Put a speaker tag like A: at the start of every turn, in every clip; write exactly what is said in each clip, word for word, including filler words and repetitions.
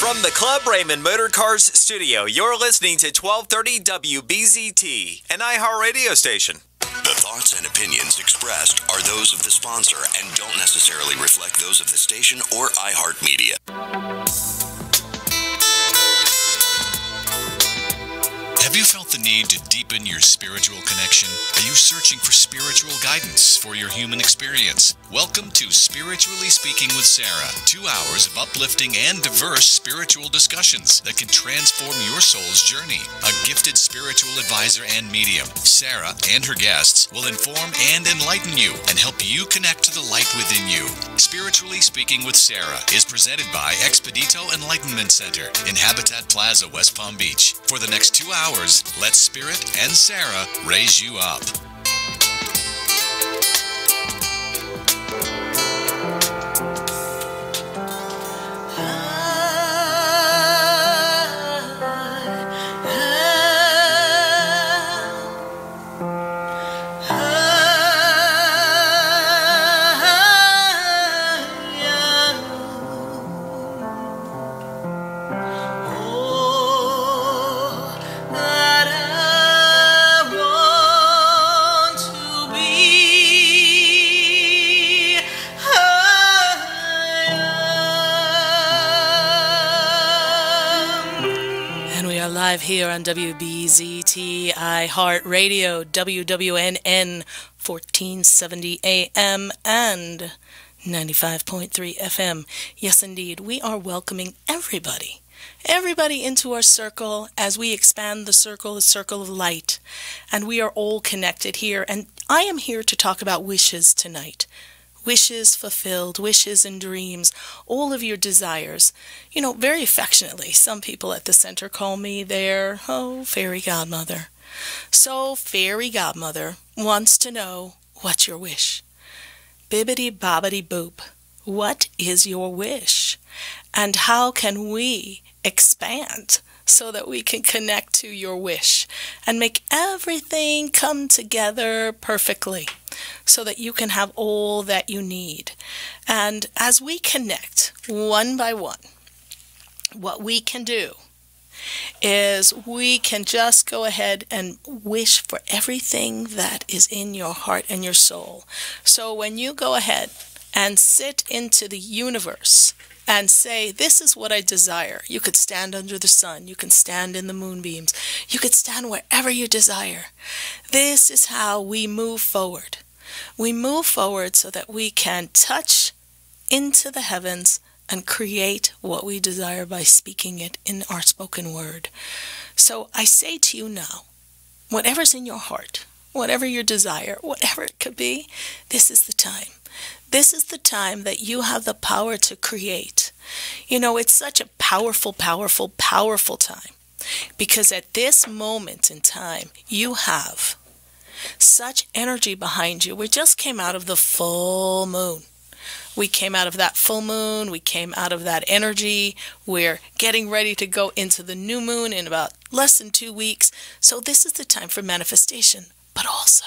A: From the Club Raymond Motor Cars studio, you're listening to twelve thirty W B Z T, an iHeartRadio station.
B: The thoughts and opinions expressed are those of the sponsor and don't necessarily reflect those of the station or iHeartMedia.
C: Have you felt the need to deepen your spiritual connection? Are you searching for spiritual guidance for your human experience? Welcome to Spiritually Speaking with Sarah, two hours of uplifting and diverse spiritual discussions that can transform your soul's journey. A gifted spiritual advisor and medium, Sarah and her guests will inform and enlighten you and help you connect to the light within you. Spiritually Speaking with Sarah is presented by Expedito Enlightenment Center in Habitat Plaza, West Palm Beach. For the next two hours, let Spirit and Sarah raise you up.
D: Here on W B Z T iHeartRadio, W W N N fourteen seventy A M and ninety-five point three F M. Yes, indeed, we are welcoming everybody, everybody into our circle as we expand the circle, the circle of light. And we are all connected here. And I am here to talk about wishes tonight. Wishes fulfilled, wishes and dreams, all of your desires. You know, very affectionately, some people at the center call me their, oh, fairy godmother. So, fairy godmother wants to know, what's your wish? Bibbidi bobbidi boop. What is your wish? And how can we expand so that we can connect to your wish and make everything come together perfectly so that you can have all that you need? And as we connect one by one, what we can do is we can just go ahead and wish for everything that is in your heart and your soul. So when you go ahead and sit into the universe and say, this is what I desire. You could stand under the sun. You can stand in the moonbeams. You could stand wherever you desire. This is how we move forward. We move forward so that we can touch into the heavens and create what we desire by speaking it in our spoken word. So I say to you now, whatever's in your heart, whatever your desire, whatever it could be, this is the time. This is the time that you have the power to create. You know, it's such a powerful, powerful, powerful time. Because at this moment in time, you have such energy behind you. We just came out of the full moon. We came out of that full moon. We came out of that energy. We're getting ready to go into the new moon in about less than two weeks. So this is the time for manifestation. But also,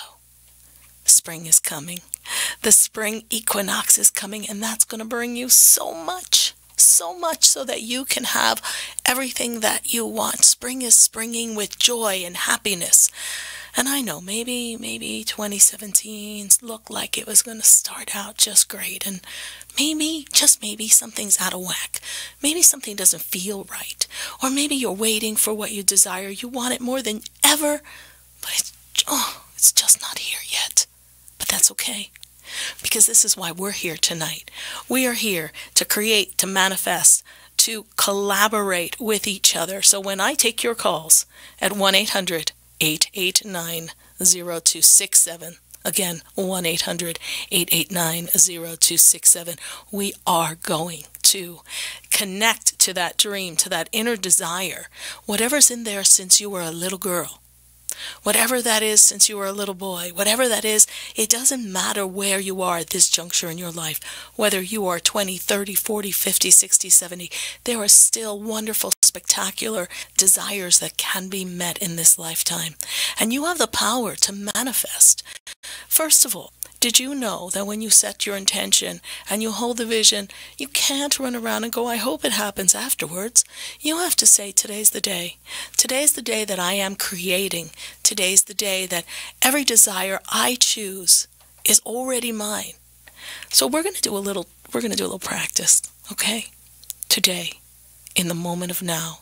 D: spring is coming. The spring equinox is coming, and that's going to bring you so much, so much so that you can have everything that you want. Spring is springing with joy and happiness. And I know maybe, maybe twenty seventeen looked like it was going to start out just great. And maybe, just maybe, something's out of whack. Maybe something doesn't feel right. Or maybe you're waiting for what you desire. You want it more than ever, but it's, oh, it's just not here yet. But that's okay. Because this is why we're here tonight. We are here to create, to manifest, to collaborate with each other. So when I take your calls at one eight hundred, eight eight nine, zero two six seven, again, one eight hundred, eight eight nine, zero two six seven, we are going to connect to that dream, to that inner desire, whatever's in there since you were a little girl. Whatever that is since you were a little boy, whatever that is, it doesn't matter where you are at this juncture in your life, whether you are twenty, thirty, forty, fifty, sixty, seventy, there are still wonderful, spectacular desires that can be met in this lifetime. And you have the power to manifest. First of all, Did you know that when you set your intention and you hold the vision, you can't run around and go, I hope it happens afterwards. You have to say, today's the day. Today's the day that I am creating. Today's the day that every desire I choose is already mine. So we're going to do a little, we're going to do a little practice, okay? Today, in the moment of now.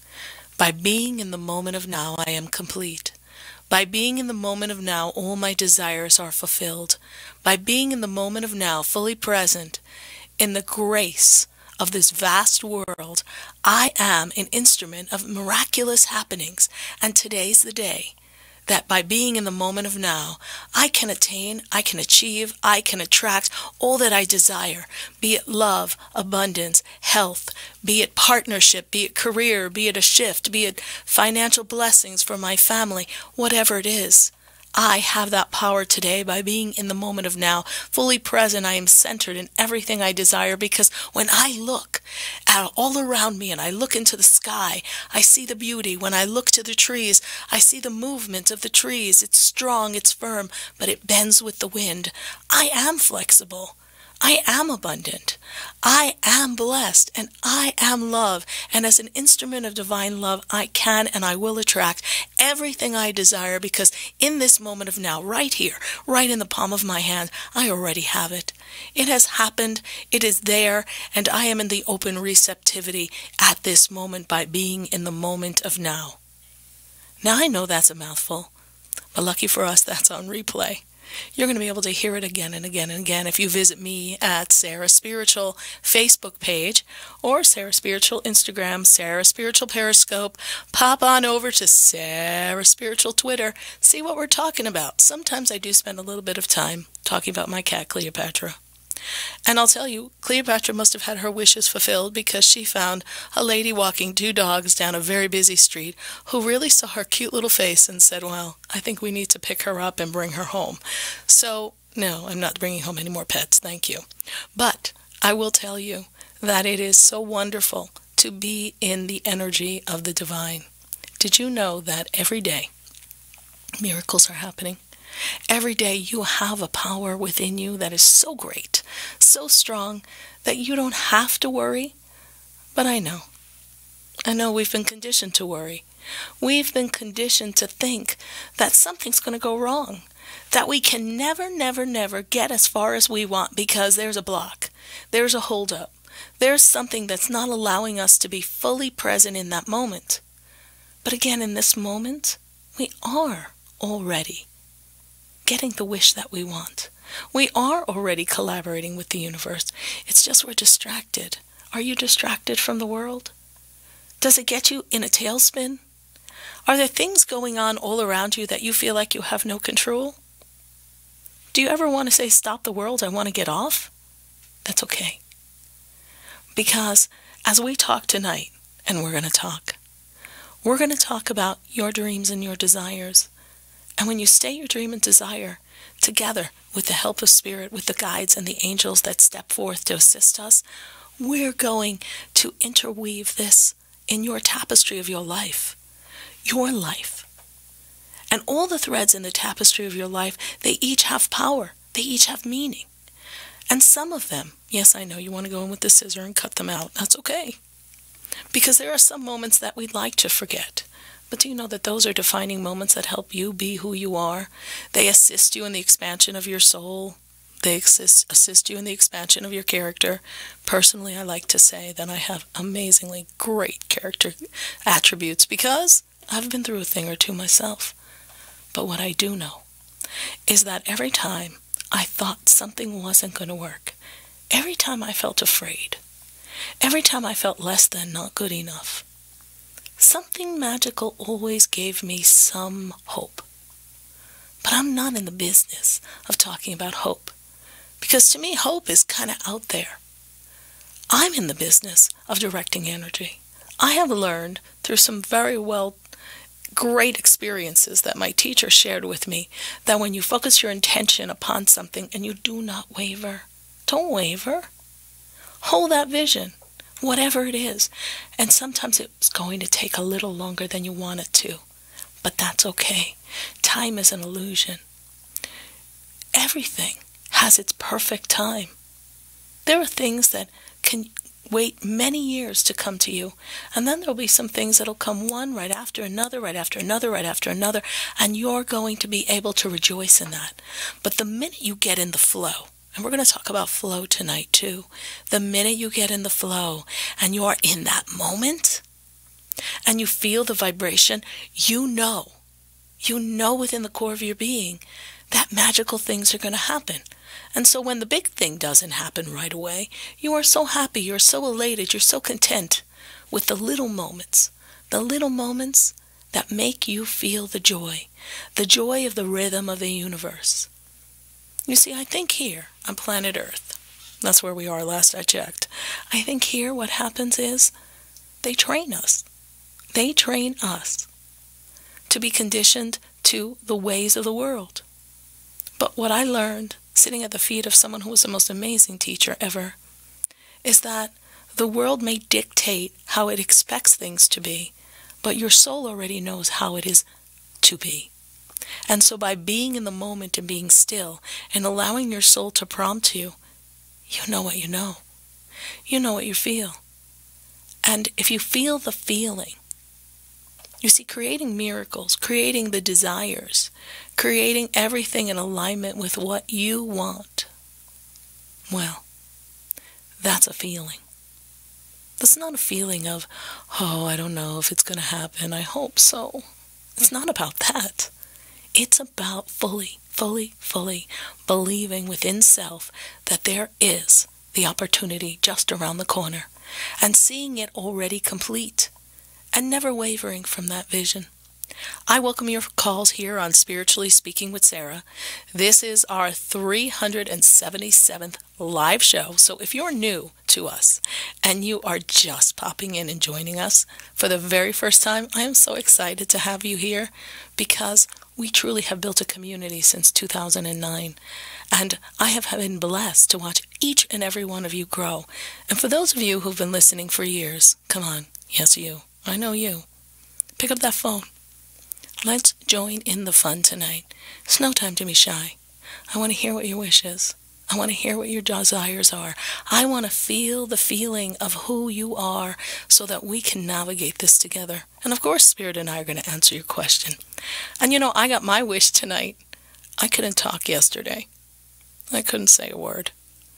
D: By being in the moment of now, I am complete. By being in the moment of now, all my desires are fulfilled. By being in the moment of now, fully present, in the grace of this vast world, I am an instrument of miraculous happenings. And today's the day that by being in the moment of now, I can attain, I can achieve, I can attract all that I desire, be it love, abundance, health, be it partnership, be it career, be it a shift, be it financial blessings for my family, whatever it is. I have that power today by being in the moment of now, fully present. I am centered in everything I desire, because when I look at all around me and I look into the sky, I see the beauty. When I look to the trees, I see the movement of the trees. It's strong, it's firm, but it bends with the wind. I am flexible. I am abundant. I am blessed, and I am love. And as an instrument of divine love, I can and I will attract everything I desire, because in this moment of now, right here, right in the palm of my hand, I already have it. It has happened. It is there, and I am in the open receptivity at this moment by being in the moment of now. Now, I know that's a mouthful, but lucky for us, that's on replay. You're going to be able to hear it again and again and again if you visit me at Sarah Spiritual Facebook page or Sarah Spiritual Instagram, Sarah Spiritual Periscope. Pop on over to Sarah Spiritual Twitter. See what we're talking about. Sometimes I do spend a little bit of time talking about my cat, Cleopatra. And I'll tell you, Cleopatra must have had her wishes fulfilled, because she found a lady walking two dogs down a very busy street who really saw her cute little face and said, well, I think we need to pick her up and bring her home. So, no, I'm not bringing home any more pets, thank you. But I will tell you that it is so wonderful to be in the energy of the divine. Did you know that every day miracles are happening? Every day you have a power within you that is so great, so strong, that you don't have to worry. But I know. I know we've been conditioned to worry. We've been conditioned to think that something's going to go wrong, that we can never, never, never get as far as we want because there's a block, there's a holdup, there's something that's not allowing us to be fully present in that moment. But again, in this moment, we are already getting the wish that we want. We are already collaborating with the universe. It's just we're distracted. Are you distracted from the world? Does it get you in a tailspin? Are there things going on all around you that you feel like you have no control? Do you ever want to say, stop the world, I want to get off? That's okay. Because as we talk tonight, and we're going to talk, we're going to talk about your dreams and your desires. And when you stay your dream and desire together with the help of Spirit, with the guides and the angels that step forth to assist us, we're going to interweave this in your tapestry of your life. Your life. And all the threads in the tapestry of your life, they each have power. They each have meaning. And some of them, yes, I know you want to go in with the scissor and cut them out. That's okay. Because there are some moments that we'd like to forget. But do you know that those are defining moments that help you be who you are? They assist you in the expansion of your soul. They assist, assist you in the expansion of your character. Personally, I like to say that I have amazingly great character attributes because I've been through a thing or two myself. But what I do know is that every time I thought something wasn't going to work, every time I felt afraid, every time I felt less than, not good enough, something magical always gave me some hope. But I'm not in the business of talking about hope, because to me, hope is kind of out there. I'm in the business of directing energy. I have learned through some very well, great experiences that my teacher shared with me, that when you focus your intention upon something and you do not waver, don't waver. Hold that vision. Whatever it is. And sometimes it's going to take a little longer than you want it to. But that's okay. Time is an illusion. Everything has its perfect time. There are things that can wait many years to come to you, and then there'll be some things that'll come one right after another, right after another, right after another, and you're going to be able to rejoice in that. But the minute you get in the flow, and we're going to talk about flow tonight too, the minute you get in the flow and you're in that moment and you feel the vibration, you know, you know within the core of your being that magical things are going to happen. And so when the big thing doesn't happen right away, you are so happy, you're so elated, you're so content with the little moments, the little moments that make you feel the joy, the joy of the rhythm of the universe. You see, I think here on planet Earth, that's where we are last I checked, I think here what happens is they train us. They train us to be conditioned to the ways of the world. But what I learned sitting at the feet of someone who was the most amazing teacher ever is that the world may dictate how it expects things to be, but your soul already knows how it is to be. And so by being in the moment and being still and allowing your soul to prompt you, you know what you know. You know what you feel. And if you feel the feeling, you see, creating miracles, creating the desires, creating everything in alignment with what you want, well, that's a feeling. That's not a feeling of, oh, I don't know if it's going to happen. I hope so. It's not about that. It's about fully, fully, fully believing within self that there is the opportunity just around the corner and seeing it already complete and never wavering from that vision. I welcome your calls here on Spiritually Speaking with Sarah. This is our three hundred seventy-seventh live show. So if you're new to us and you are just popping in and joining us for the very first time, I am so excited to have you here because we truly have built a community since two thousand nine. And I have been blessed to watch each and every one of you grow. And for those of you who've been listening for years, come on, yes you, I know you. Pick up that phone. Let's join in the fun tonight. It's no time to be shy. I want to hear what your wish is. I want to hear what your desires are. I want to feel the feeling of who you are so that we can navigate this together. And of course, Spirit and I are going to answer your question. And you know, I got my wish tonight. I couldn't talk yesterday. I couldn't say a word.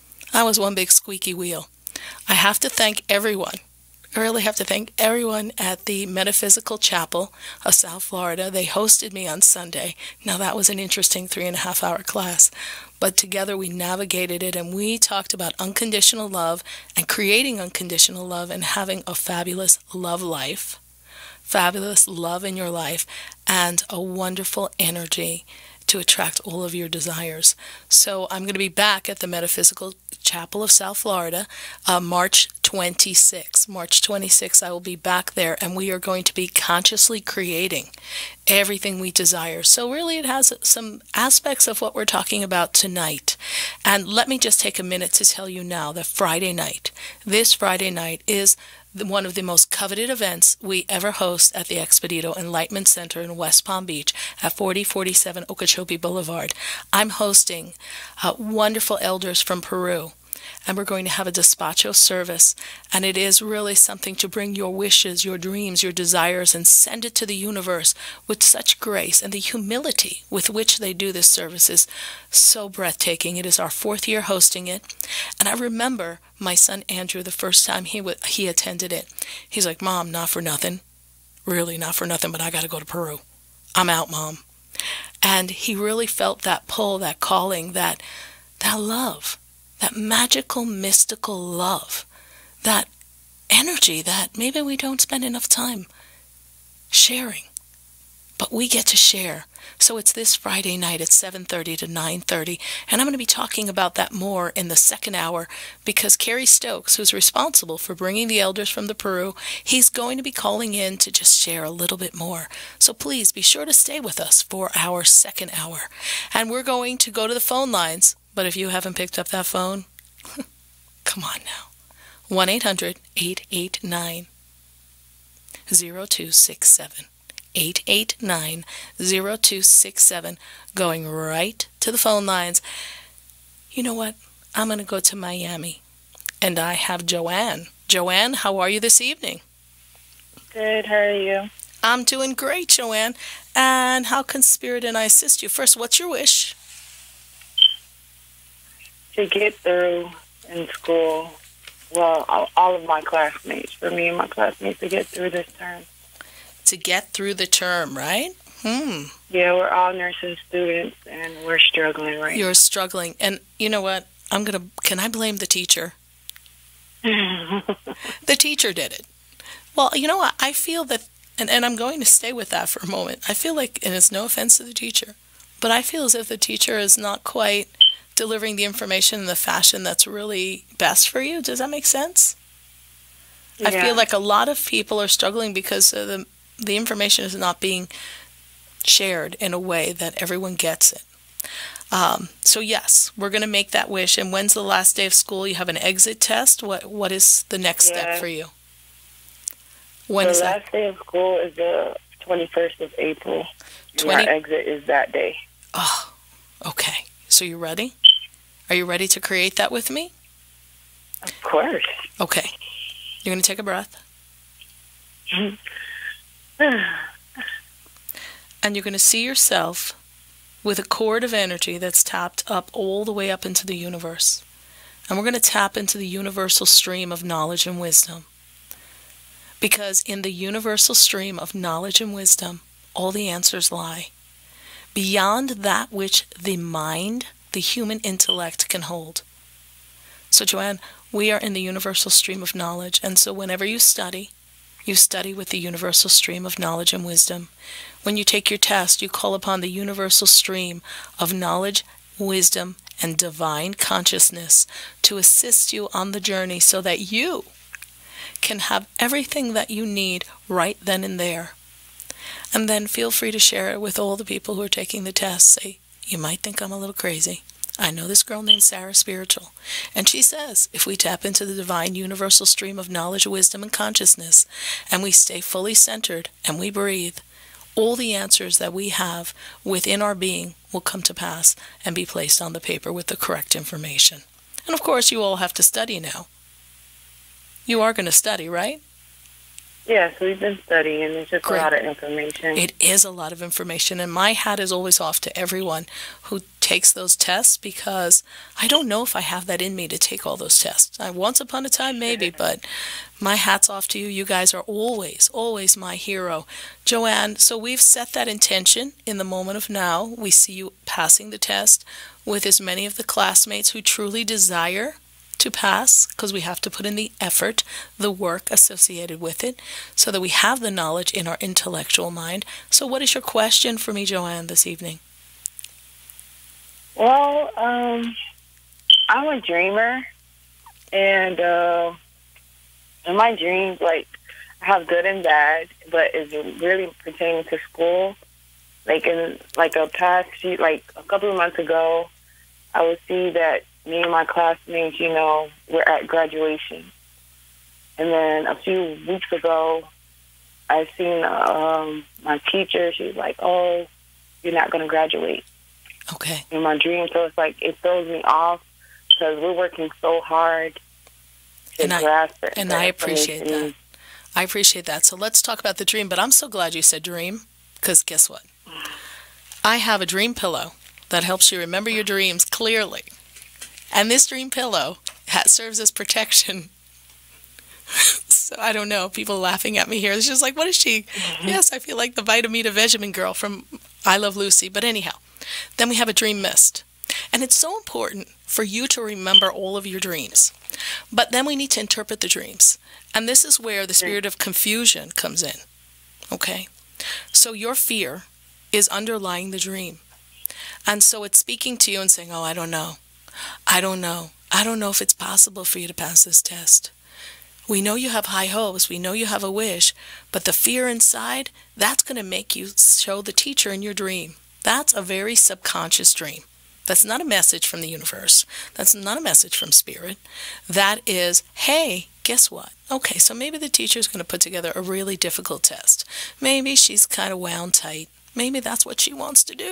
D: I was one big squeaky wheel. I have to thank everyone. I really have to thank everyone at the Metaphysical Chapel of South Florida. They hosted me on Sunday. Now that was an interesting three and a half hour class. But together we navigated it and we talked about unconditional love and creating unconditional love and having a fabulous love life, fabulous love in your life, and a wonderful energy to attract all of your desires. So I'm going to be back at the Metaphysical Chapel of South Florida, uh, March twenty-sixth. March twenty-sixth, I will be back there, and we are going to be consciously creating everything we desire. So really it has some aspects of what we're talking about tonight. And let me just take a minute to tell you now that Friday night, this Friday night is the, one of the most coveted events we ever host at the Expedito Enlightenment Center in West Palm Beach at forty forty-seven Okeechobee Boulevard. I'm hosting uh, wonderful elders from Peru, and we're going to have a despacho service, and it is really something to bring your wishes, your dreams, your desires, and send it to the universe with such grace, and the humility with which they do this service is so breathtaking. It is our fourth year hosting it, and I remember my son Andrew, the first time he w- he attended it, he's like, Mom, not for nothing, really not for nothing, but I got to go to Peru. I'm out, Mom. And he really felt that pull, that calling, that that love, that magical, mystical love, that energy that maybe we don't spend enough time sharing, but we get to share. So it's this Friday night at seven thirty to nine thirty, and I'm going to be talking about that more in the second hour because Kerry Stokes, who's responsible for bringing the elders from the Peru, he's going to be calling in to just share a little bit more. So please be sure to stay with us for our second hour. And we're going to go to the phone lines, but if you haven't picked up that phone, come on now. one eight hundred eight eight nine zero two six seven. eight eight nine zero two six seven, going right to the phone lines. You know what? I'm going to go to Miami, and I have Joanne. Joanne, how are you this evening?
E: Good, how are you?
D: I'm doing great, Joanne. And how can Spirit and I assist you? First, what's your wish?
E: To get through in school, well, all, all of my classmates, for me and my classmates, to get through this term.
D: To get through the term, right? Hmm.
E: Yeah, we're all nursing students, and we're struggling right
D: You're
E: now.
D: struggling. And you know what? I'm going to, can I blame the teacher? The teacher did it. Well, you know what? I feel that, and, and I'm going to stay with that for a moment. I feel like, and it's no offense to the teacher, but I feel as if the teacher is not quite delivering the information in the fashion that's really best for you. Does that make sense?
E: Yeah.
D: I feel like a lot of people are struggling because uh, the the information is not being shared in a way that everyone gets it. Um, so yes, we're going to make that wish. And when's the last day of school? You have an exit test. What What is the next
E: Yeah.
D: step for you? When
E: the
D: is
E: last
D: that?
E: day of school is the twenty-first of April.
D: twenty
E: And our exit is that day.
D: Oh, okay. So you ready? Are you ready to create that with me?
E: Of course.
D: Okay. You're going to take a breath. And you're going to see yourself with a cord of energy that's tapped up all the way up into the universe. And we're going to tap into the universal stream of knowledge and wisdom. Because in the universal stream of knowledge and wisdom, all the answers lie. Beyond that which the mind, the human intellect can hold. So Joanne, we are in the universal stream of knowledge. And so whenever you study, you study with the universal stream of knowledge and wisdom. When you take your test, you call upon the universal stream of knowledge, wisdom, and divine consciousness to assist you on the journey so that you can have everything that you need right then and there. And then feel free to share it with all the people who are taking the test. Say, you might think I'm a little crazy. I know this girl named Sarah Spiritual, and she says if we tap into the divine universal stream of knowledge, wisdom, and consciousness, and we stay fully centered and we breathe, all the answers that we have within our being will come to pass and be placed on the paper with the correct information. And of course, you all have to study now. You are going to study, right?
E: Yes, we've been studying. It's just
D: Great.
E: a lot of information.
D: It is a lot of information, and my hat is always off to everyone who takes those tests, because I don't know if I have that in me to take all those tests. I, once upon a time, maybe, but my hat's off to you. You guys are always, always my hero. Joanne, so we've set that intention in the moment of now. We see you passing the test with as many of the classmates who truly desire to pass, because we have to put in the effort, the work associated with it, so that we have the knowledge in our intellectual mind. So what is your question for me, Joanne, this evening?
E: Well, um, I'm a dreamer, and uh, in my dreams, like, I have good and bad, but it's really pertaining to school. Like, in, like, a past few, like, a couple of months ago, I would see that me and my classmates, you know, were at graduation. And then a few weeks ago, I seen um, my teacher. She was like, oh, you're not going to graduate.
D: Okay.
E: In my dream. So it's like, it throws me off because we're working so hard to
D: And I,
E: grasp it.
D: and I appreciate that. I appreciate that. So let's talk about the dream. But I'm so glad you said dream, because guess what? I have a dream pillow that helps you remember your dreams clearly. And this dream pillow ha- serves as protection. So I don't know, people laughing at me here. It's just like, what is she? Mm-hmm. Yes, I feel like the Vitamita Vegemin girl from I Love Lucy. But anyhow, then we have a dream mist. And it's so important for you to remember all of your dreams. But then we need to interpret the dreams. And this is where the spirit of confusion comes in. Okay? So your fear is underlying the dream. And so it's speaking to you and saying, oh, I don't know. I don't know. I don't know if it's possible for you to pass this test. We know you have high hopes. We know you have a wish. But the fear inside, that's going to make you show the teacher in your dream. That's a very subconscious dream. That's not a message from the universe. That's not a message from spirit. That is, hey, guess what? Okay, so maybe the teacher's going to put together a really difficult test. Maybe she's kind of wound tight. Maybe that's what she wants to do.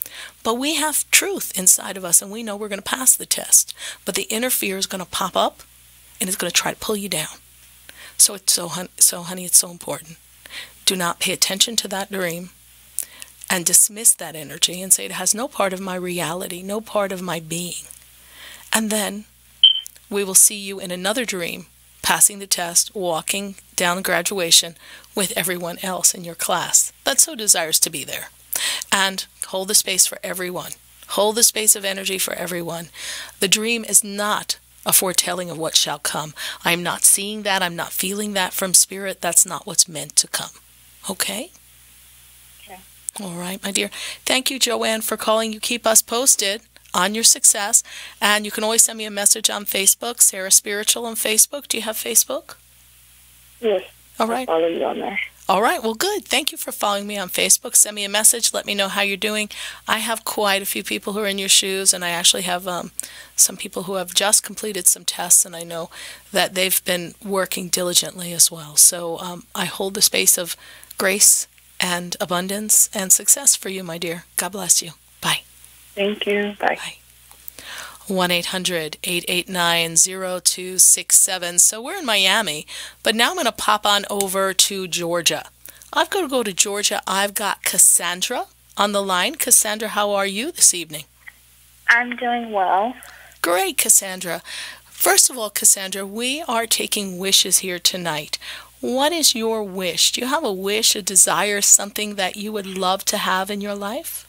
D: But we have truth inside of us, and we know we're going to pass the test. But the inner fear is going to pop up, and it's going to try to pull you down. So, it's so, hon- so, honey, it's so important. Do not pay attention to that dream and dismiss that energy and say it has no part of my reality, no part of my being. And then we will see you in another dream, passing the test, walking down graduation with everyone else in your class that so desires to be there. And hold the space for everyone. Hold the space of energy for everyone. The dream is not a foretelling of what shall come. I'm not seeing that. I'm not feeling that from spirit. That's not what's meant to come. Okay?
E: Okay.
D: All right, my dear. Thank you, Joanne, for calling. You keep us posted on your success. And you can always send me a message on Facebook, Sarah Spiritual on Facebook. Do you have Facebook?
E: Yes.
D: All right.
E: I'll follow you on there.
D: All right. Well, good. Thank you for following me on Facebook. Send me a message. Let me know how you're doing. I have quite a few people who are in your shoes, and I actually have um, some people who have just completed some tests, and I know that they've been working diligently as well. So um, I hold the space of grace and abundance and success for you, my dear. God bless you. Bye.
E: Thank you. Bye.
D: Bye. one eight hundred, eight eight nine, zero two six seven. So we're in Miami, but now I'm going to pop on over to Georgia. I've got to go to Georgia. I've got Cassandra on the line. Cassandra, how are you this evening?
F: I'm doing well.
D: Great, Cassandra. First of all, Cassandra, we are taking wishes here tonight. What is your wish? Do you have a wish, a desire, something that you would love to have in your life?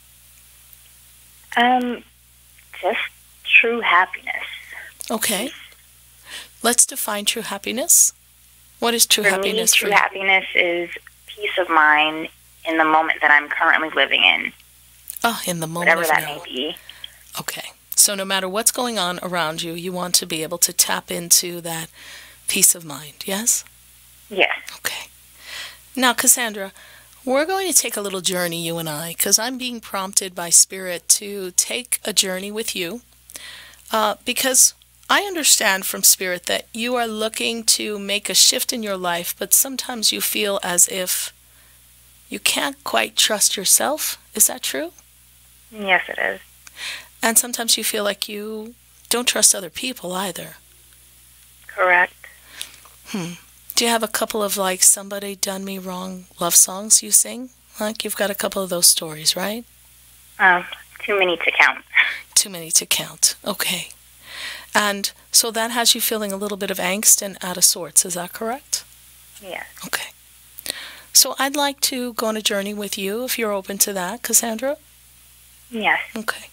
F: Um, just true happiness.
D: Okay. Let's define true happiness. What is true
F: for
D: happiness
F: me,
D: for
F: true
D: you?
F: happiness is peace of mind in the moment that I'm currently living in.
D: Oh, in the moment
F: Whatever
D: of
F: that
D: now.
F: may be.
D: Okay. So no matter what's going on around you, you want to be able to tap into that peace of mind, yes?
F: Yes.
D: Okay. Now, Cassandra, we're going to take a little journey, you and I, because I'm being prompted by Spirit to take a journey with you, uh, because I understand from Spirit that you are looking to make a shift in your life, but sometimes you feel as if you can't quite trust yourself. Is that true?
F: Yes, it is.
D: And sometimes you feel like you don't trust other people either.
F: Correct.
D: Hmm. Do you have a couple of, like, somebody done me wrong love songs you sing? Like, you've got a couple of those stories, right?
F: Um, too many to count.
D: Too many to count. Okay. And so that has you feeling a little bit of angst and out of sorts. Is that correct?
F: Yes.
D: Okay. So I'd like to go on a journey with you, if you're open to that, Cassandra.
F: Yes.
D: Okay.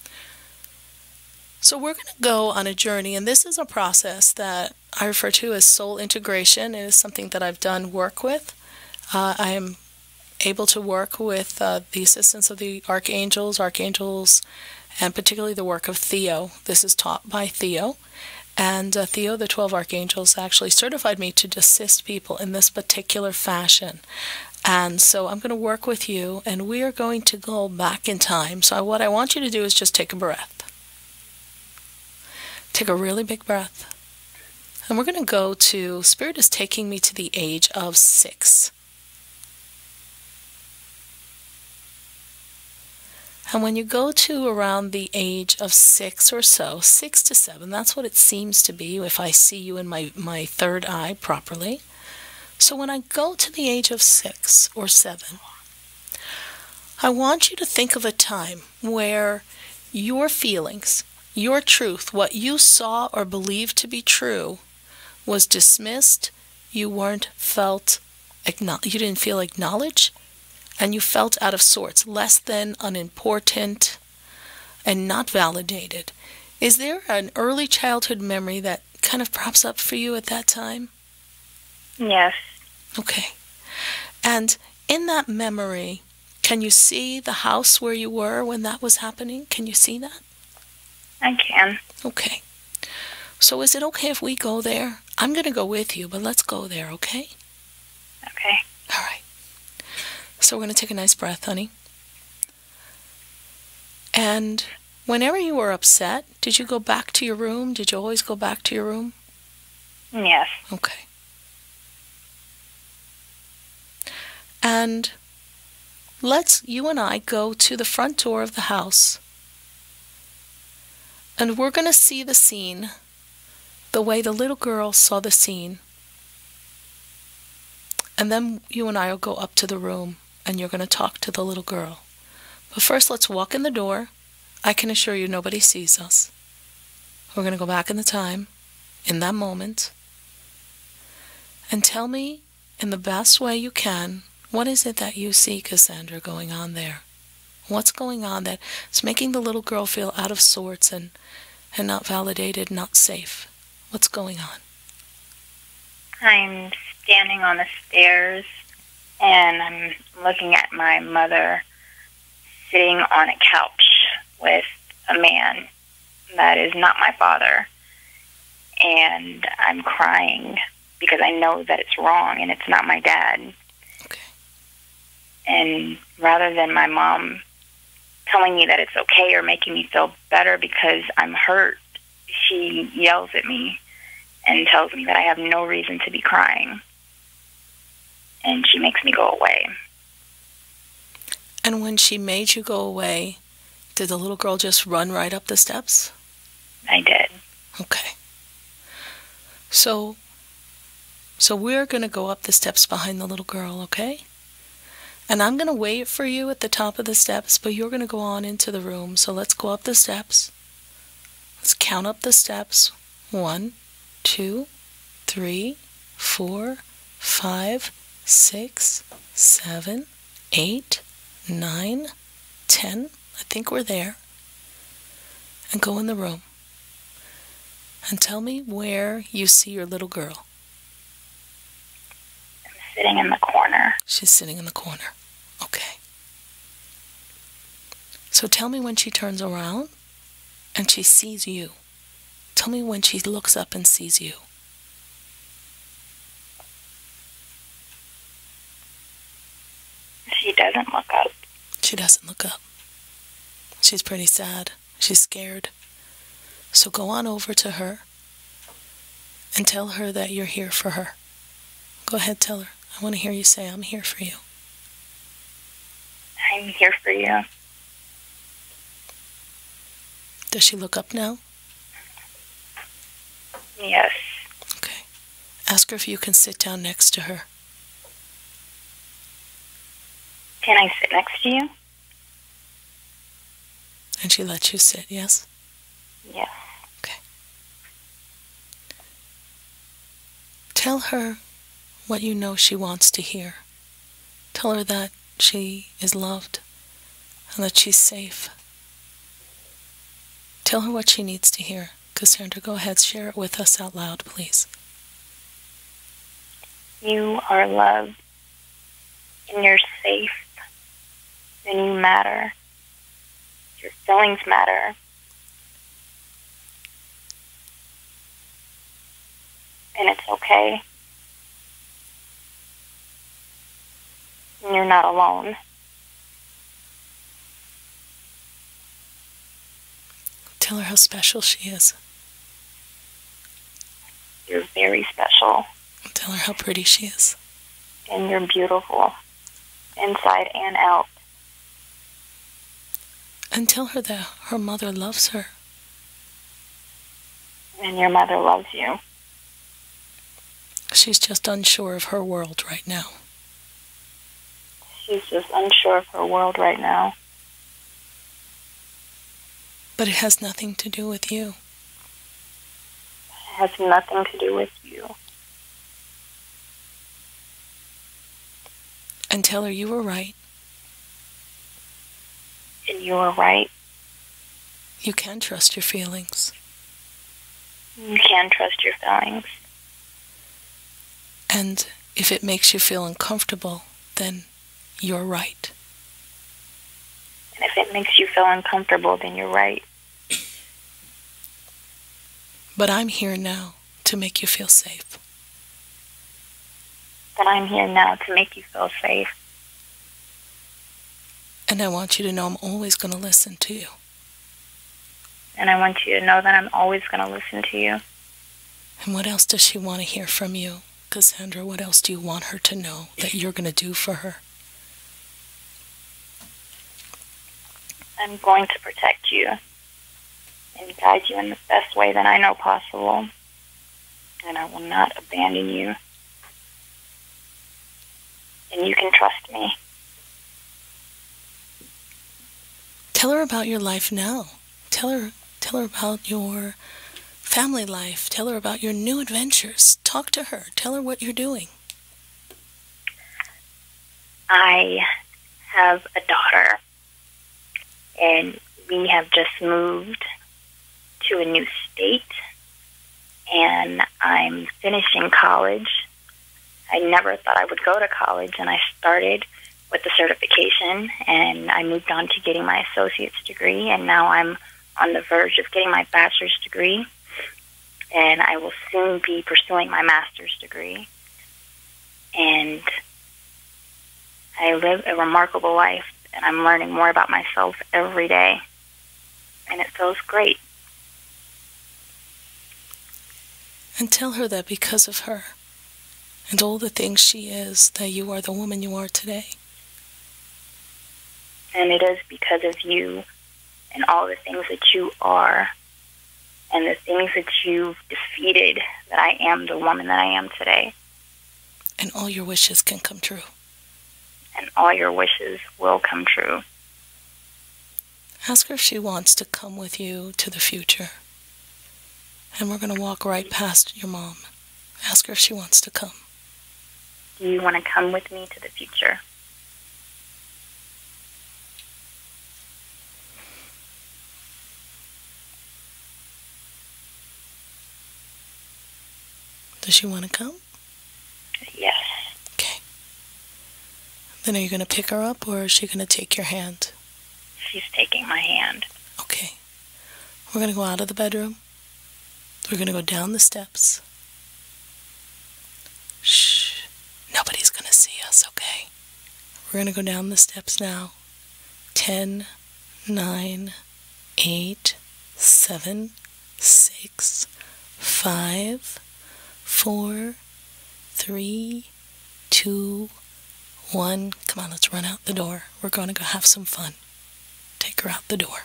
D: So we're going to go on a journey, and this is a process that I refer to as soul integration. It is something that I've done work with. Uh, I am able to work with uh, the assistance of the archangels, archangels, and particularly the work of Theo. This is taught by Theo. And uh, Theo, the twelve archangels, actually certified me to assist people in this particular fashion. And so I'm going to work with you, and we are going to go back in time. So what I want you to do is just take a breath. Take a really big breath. And we're going to go to, Spirit is taking me to the age of six. And when you go to around the age of six or so, six to seven, that's what it seems to be if I see you in my, my third eye properly. So when I go to the age of six or seven, I want you to think of a time where your feelings, your truth, what you saw or believed to be true, was dismissed. You weren't felt, you didn't feel acknowledged, and you felt out of sorts, less than, unimportant, and not validated. Is there an early childhood memory that kind of props up for you at that time?
F: Yes.
D: Okay. And in that memory, can you see the house where you were when that was happening? Can you see that?
F: I can.
D: Okay. So is it okay if we go there? I'm going to go with you, but let's go there, okay?
F: Okay.
D: All right. So we're going to take a nice breath, honey. And whenever you were upset, did you go back to your room? Did you always go back to your room?
F: Yes.
D: Okay. And let's, you and I, go to the front door of the house. And we're going to see the scene the way the little girl saw the scene. And then you and I will go up to the room and you're going to talk to the little girl. But first, let's walk in the door. I can assure you nobody sees us. We're going to go back in the time, in that moment, and tell me in the best way you can, what is it that you see, Cassandra, going on there? What's going on that is making the little girl feel out of sorts and, and not validated, not safe? What's going on?
F: I'm standing on the stairs, and I'm looking at my mother sitting on a couch with a man that is not my father. And I'm crying because I know that it's wrong and it's not my dad.
D: Okay.
F: And rather than my mom telling me that it's okay or making me feel better because I'm hurt, she yells at me and tells me that I have no reason to be crying. And she makes me go away.
D: And when she made you go away, did the little girl just run right up the steps?
F: I did.
D: Okay. So, so we're going to go up the steps behind the little girl, okay? And I'm going to wait for you at the top of the steps, but you're going to go on into the room. So let's go up the steps. Let's count up the steps. One, two, three, four, five, six, seven, eight, nine, ten. I think we're there. And go in the room. And tell me where you see your little girl.
F: I'm sitting in the corner.
D: She's sitting in the corner. Okay. So tell me when she turns around and she sees you. Tell me when she looks up and sees you.
F: She doesn't look up.
D: She doesn't look up. She's pretty sad. She's scared. So go on over to her and tell her that you're here for her. Go ahead, tell her. I want to hear you say, I'm here for you.
F: I'm here for you.
D: Does she look up now?
F: Yes.
D: Okay. Ask her if you can sit down next to her.
F: Can I sit next to you?
D: And she lets you sit, yes?
F: Yes.
D: Okay. Tell her what you know she wants to hear. Tell her that she is loved and that she's safe. Tell her what she needs to hear. Cassandra, go ahead, share it with us out loud, please.
F: You are loved, and you're safe, and you matter. Your feelings matter. And it's okay. And you're not alone.
D: Tell her how special she is.
F: You're very special.
D: Tell her how pretty she is.
F: And you're beautiful, inside and out.
D: And tell her that her mother loves her.
F: And your mother loves you.
D: She's just unsure of her world right now.
F: She's just unsure of her world right now.
D: But it has nothing to do with you.
F: It has nothing to do with you.
D: And tell her you were right.
F: And you were right.
D: You can trust your feelings.
F: You can trust your feelings.
D: And if it makes you feel uncomfortable, then you're right.
F: And if it makes you feel uncomfortable, then you're right.
D: But I'm here now to make you feel safe.
F: But I'm here now to make you feel safe.
D: And I want you to know I'm always going to listen to you.
F: And I want you to know that I'm always going to listen to you.
D: And what else does she want to hear from you? Cassandra, what else do you want her to know that you're going to do for her?
F: I'm going to protect you and guide you in the best way that I know possible. And I will not abandon you. And you can trust me.
D: Tell her about your life now. Tell her, tell her about your family life. Tell her about your new adventures. Talk to her. Tell her what you're doing.
F: I have a daughter, and we have just moved to a new state, and I'm finishing college. I never thought I would go to college, and I started with the certification, and I moved on to getting my associate's degree, and now I'm on the verge of getting my bachelor's degree, and I will soon be pursuing my master's degree. And I live a remarkable life, and I'm learning more about myself every day, and it feels great.
D: And tell her that because of her and all the things she is, that you are the woman you are today.
F: And it is because of you and all the things that you are and the things that you've defeated that I am the woman that I am today.
D: And all your wishes can come true.
F: And all your wishes will come true.
D: Ask her if she wants to come with you to the future. And we're going to walk right past your mom. Ask her if she wants to come.
F: Do you want to come with me to the future?
D: Does she want to come?
F: Yes.
D: Okay. Then are you going to pick her up, or is she going to take your hand?
F: She's taking my hand.
D: Okay. We're going to go out of the bedroom. We're going to go down the steps. Shh. Nobody's going to see us, okay? We're going to go down the steps now. Ten, nine, eight, seven, six, five, four, three, two, one. Come on, let's run out the door. We're going to go have some fun. Take her out the door.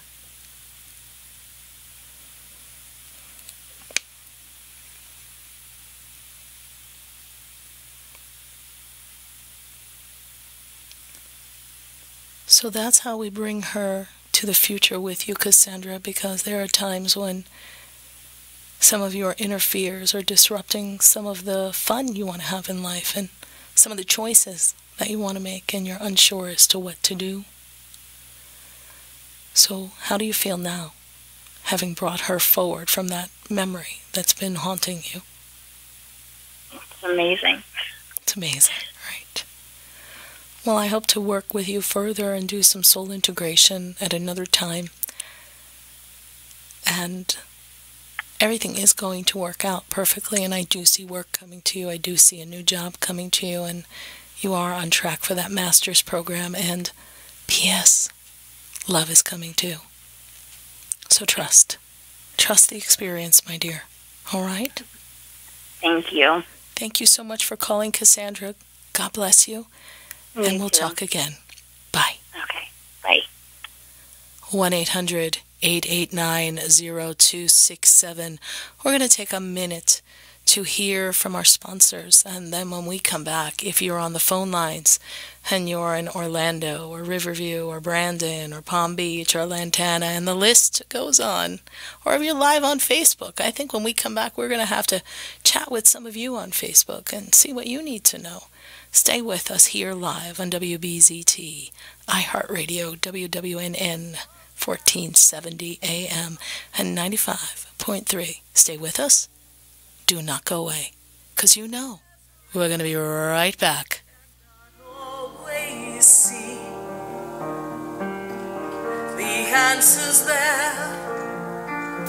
D: So that's how we bring her to the future with you, Cassandra, because there are times when some of your inner fears are disrupting some of the fun you want to have in life and some of the choices that you want to make, and you're unsure as to what to do. So how do you feel now, having brought her forward from that memory that's been haunting you?
F: It's amazing.
D: It's amazing, right? Well, I hope to work with you further and do some soul integration at another time. And everything is going to work out perfectly, and I do see work coming to you. I do see a new job coming to you, and you are on track for that master's program. And P S love is coming too. So trust. Trust the experience, my dear. All right?
F: Thank you.
D: Thank you so much for calling, Cassandra. God bless you.
F: Me
D: and we'll
F: too.
D: talk again. Bye.
F: Okay. Bye.
D: one eight hundred, eight eight nine, zero two six seven. We're going to take a minute to hear from our sponsors, and then when we come back, if you're on the phone lines and you're in Orlando or Riverview or Brandon or Palm Beach or Lantana, and the list goes on, or if you're live on Facebook, I think when we come back we're going to have to chat with some of you on Facebook and see what you need to know. Stay with us here live on W B Z T, iHeartRadio, W W N N, fourteen seventy A M, and ninety-five point three. Stay with us. Do not go away, because you know we're going to be right back.
G: Always see the answers there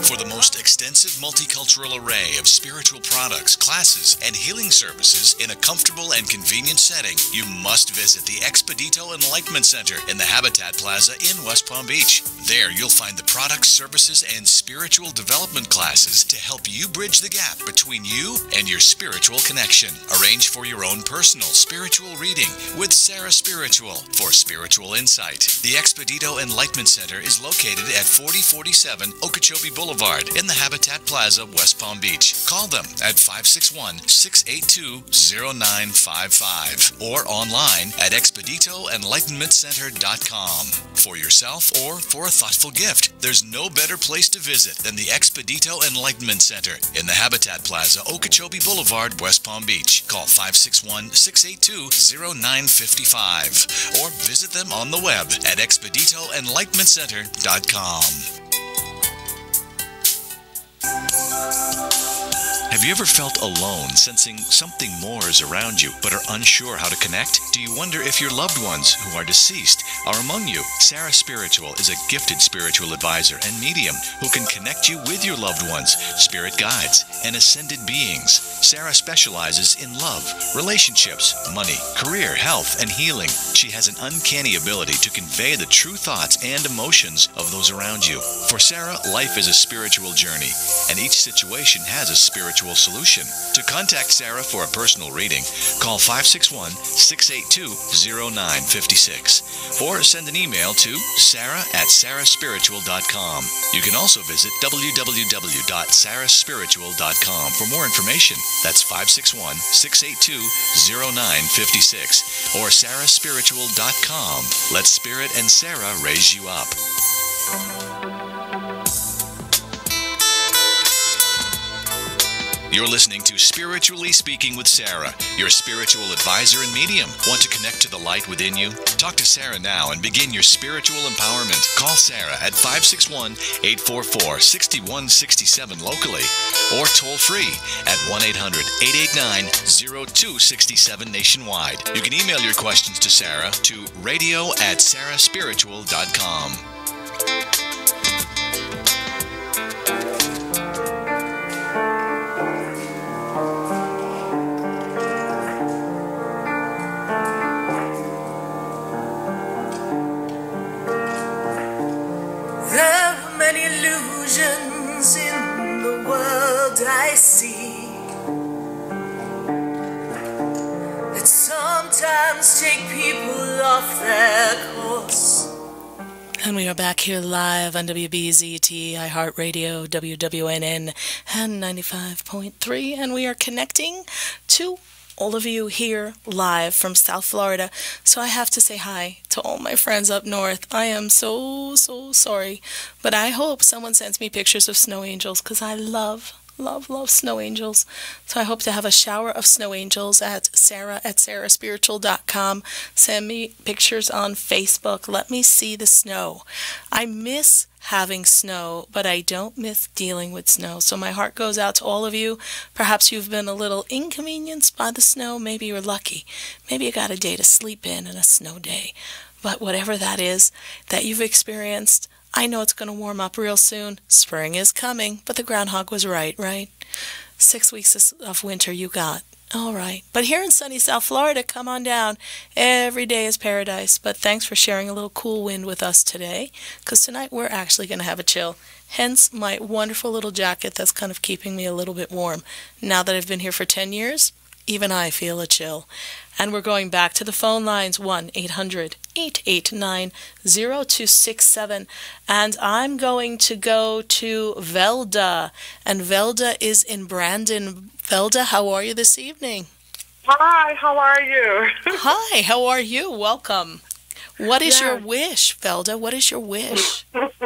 C: For the most extensive multicultural array of spiritual products, classes, and healing services in a comfortable and convenient setting, you must visit the Expedito Enlightenment Center in the Habitat Plaza in West Palm Beach. There you'll find the products, services, and spiritual development classes to help you bridge the gap between you and your spiritual connection. Arrange for your own personal spiritual reading with Sarah Spiritual for spiritual insight. The Expedito Enlightenment Center is located at forty forty-seven Okeechobee Boulevard in the Habitat Plaza, West Palm Beach. Call them at five six one, six eight two, zero nine five five or online at expedito enlightenment center dot com. For yourself or for a thoughtful gift, there's no better place to visit than the Expedito Enlightenment Center in the Habitat Plaza, Okeechobee Boulevard, West Palm Beach. Call five six one, six eight two, zero nine five five or visit them on the web at expedito enlightenment center dot com. Have you ever felt alone, sensing something more is around you, but are unsure how to connect? Do you wonder if your loved ones who are deceased are among you? Sarah Spiritual is a gifted spiritual advisor and medium who can connect you with your loved ones, spirit guides, and ascended beings. Sarah specializes in love, relationships, money, career, health, and healing. She has an uncanny ability to convey the true thoughts and emotions of those around you. For Sarah, life is a spiritual journey, and each situation has a spiritual solution. To contact Sarah for a personal reading, call five six one, six eight two, zero nine five six or send an email to sarah at sarah spiritual dot com. You can also visit w w w dot sarah spiritual dot com for more information. That's five six one, six eight two, zero nine five six or sarah spiritual dot com. Let Spirit and Sarah raise you up. You're listening to Spiritually Speaking with Sarah, your spiritual advisor and medium. Want to connect to the light within you? Talk to Sarah now and begin your spiritual empowerment. Call Sarah at five six one, eight four four, six one six seven locally or toll free at one eight hundred, eight eight nine, zero two six seven nationwide. You can email your questions to Sarah to radio at sarah spiritual dot com.
G: Illusions in the world I see that sometimes take people off their course.
D: And we are back here live on W B Z T, iHeartRadio, W W N N, and ninety-five point three, and we are connecting to all of you here live from South Florida. So I have to say hi to all my friends up north. I am so, so sorry. But I hope someone sends me pictures of snow angels because I love, love, love snow angels. So I hope to have a shower of snow angels at sarah at sarah spiritual dot com. Send me pictures on Facebook. Let me see the snow. I miss having snow, but I don't miss dealing with snow. So my heart goes out to all of you. Perhaps you've been a little inconvenienced by the snow. Maybe you're lucky. Maybe you got a day to sleep in in a snow day. But whatever that is that you've experienced, I know it's going to warm up real soon. Spring is coming, but the groundhog was right, right? Six weeks of winter you got. All right. But here in sunny South Florida, come on down. Every day is paradise. But thanks for sharing a little cool wind with us today, because tonight we're actually going to have a chill. Hence my wonderful little jacket that's kind of keeping me a little bit warm. Now that I've been here for ten years, even I feel a chill. And we're going back to the phone lines, one eight hundred, eight eight nine, zero two six seven. And I'm going to go to Velda. And Velda is in Brandon. Velda, how are you this evening?
H: Hi, how are you?
D: Hi, how are you? Welcome. What is
H: Yeah.
D: your wish, Velda? What is your wish?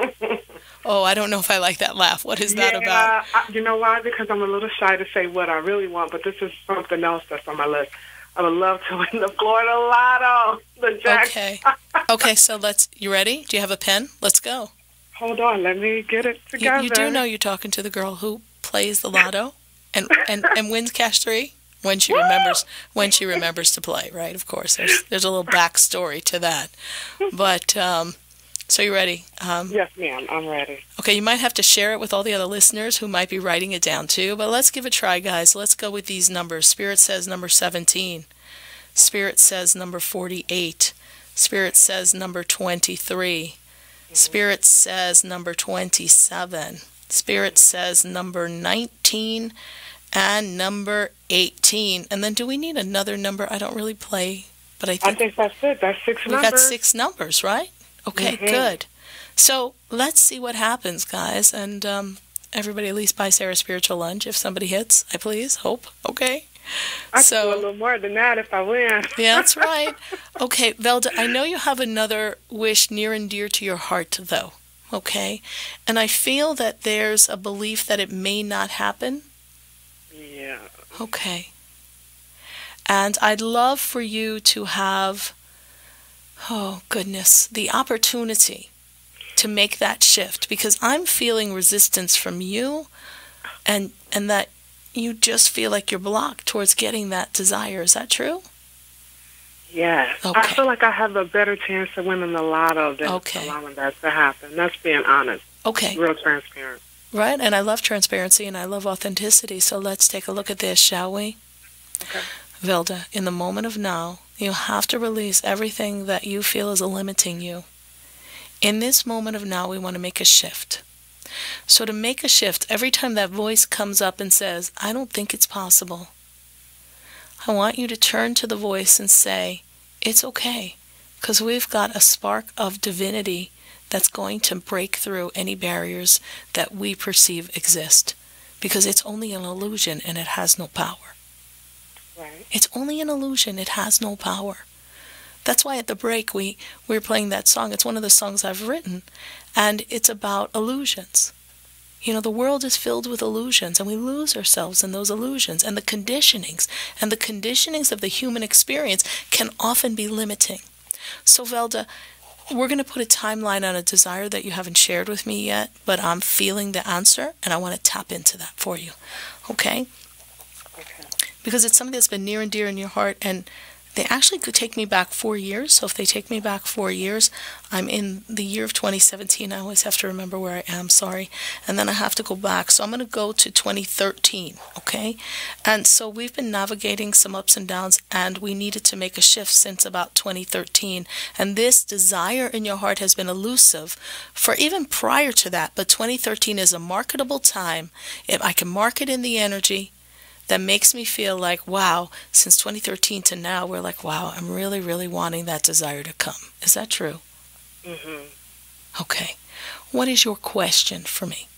D: Oh, I don't know if I like that laugh. What is that
H: yeah,
D: about?
H: I, you know why? Because I'm a little shy to say what I really want, but this is something else that's on my list. I would love to win the Florida Lotto, the jackpot.
D: Okay. Okay, so let's, you ready? Do you have a pen? Let's go.
H: Hold on, let me get it
D: You,
H: together.
D: you do know you're talking to the girl who plays the lotto and, and, and wins cash three when she remembers when she remembers to play, right? Of course, there's there's a little backstory to that. But um, So you ready? Um,
H: yes, ma'am. I'm ready.
D: Okay, you might have to share it with all the other listeners who might be writing it down too, but let's give it a try, guys. Let's go with these numbers. Spirit says number seventeen. Spirit says number forty-eight. Spirit says number twenty-three. Spirit says number twenty-seven. Spirit says number nineteen and number eighteen. And then do we need another number? I don't really play, but I think,
H: I think that's it. That's six
D: we
H: numbers.
D: got six numbers, right? Okay,
H: Mm-hmm.
D: good. So let's see what happens, guys. And um, everybody at least buy Sarah Spiritual Lunch if somebody hits. I please, hope. Okay.
H: I
D: so,
H: can do a little more than that if I win.
D: Yeah, that's right. Okay, Velda, I know you have another wish near and dear to your heart, though. Okay? And I feel that there's a belief that it may not happen.
H: Yeah.
D: Okay. And I'd love for you to have, oh goodness, the opportunity to make that shift, because I'm feeling resistance from you, and and that you just feel like you're blocked towards getting that desire. Is that true?
H: Yes.
D: Okay.
H: I feel like I have a better chance of winning the lotto than
D: Okay.
H: allowing that to happen. That's being honest.
D: Okay.
H: Real transparent.
D: Right, and I love transparency and I love authenticity, so let's take a look at this, shall we?
H: Okay.
D: Vilda, in the moment of now, you have to release everything that you feel is limiting you. In this moment of now, we want to make a shift. So to make a shift, every time that voice comes up and says, I don't think it's possible, I want you to turn to the voice and say, it's okay, because we've got a spark of divinity that's going to break through any barriers that we perceive exist, because it's only an illusion and it has no power.
H: Right.
D: It's only an illusion. It has no power. That's why at the break we, we were playing that song. It's one of the songs I've written, and it's about illusions. You know, the world is filled with illusions, and we lose ourselves in those illusions. And the conditionings, and the conditionings of the human experience can often be limiting. So, Velda, we're going to put a timeline on a desire that you haven't shared with me yet, but I'm feeling the answer, and I want to tap into that for you. Okay?
H: Okay.
D: Because it's something that's been near and dear in your heart, and they actually could take me back four years. So if they take me back four years, I'm in the year of twenty seventeen. I always have to remember where I am, sorry. And then I have to go back. So I'm going to go to twenty thirteen, okay? And so we've been navigating some ups and downs, and we needed to make a shift since about twenty thirteen. And this desire in your heart has been elusive for even prior to that. But twenty thirteen is a marketable time. If I can mark it in the energy, that makes me feel like, wow, since twenty thirteen to now, we're like, wow, I'm really, really wanting that desire to come. Is that true?
H: Mm-hmm.
D: Okay. What is your question for me?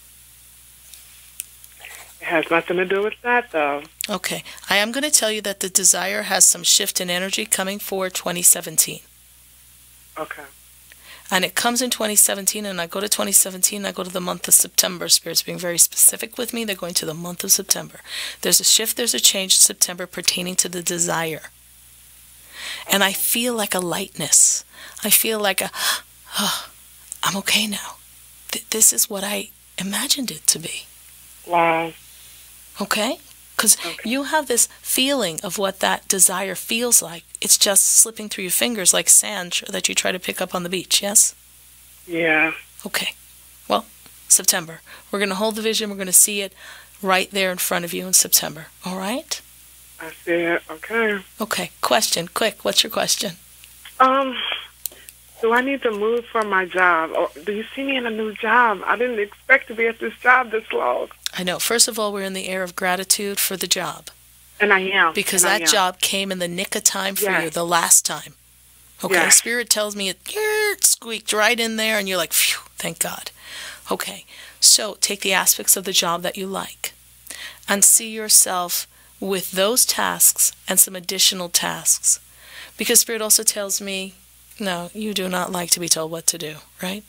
H: It has nothing to do with that, though.
D: Okay. I am going to tell you that the desire has some shift in energy coming for twenty seventeen.
H: Okay.
D: And it comes in twenty seventeen, and I go to twenty seventeen, I go to the month of September. Spirit's being very specific with me. They're going to the month of September. There's a shift, there's a change in September pertaining to the desire. And I feel like a lightness. I feel like a, oh, I'm okay now. Th- this is what I imagined it to be.
H: Wow.
D: Okay? Because
H: Okay.
D: you have this feeling of what that desire feels like. It's just slipping through your fingers like sand that you try to pick up on the beach, yes?
H: Yeah.
D: Okay. Well, September. We're going to hold the vision. We're going to see it right there in front of you in September. All right?
H: I see it. Okay.
D: Okay. Question. Quick. What's your question?
H: Um, do I need to move from my job? Or do you see me in a new job? I didn't expect to be at this job this long.
D: I know. First of all, we're in the air of gratitude for the job.
H: And I am.
D: Because
H: and I
D: that
H: am.
D: job came in the nick of time for
H: Yes.
D: you the last time. Okay,
H: Yes.
D: Spirit tells me it "Yerk," squeaked right in there, and you're like, phew, thank God. Okay, so take the aspects of the job that you like and see yourself with those tasks and some additional tasks. Because Spirit also tells me, no, you do not like to be told what to do, right?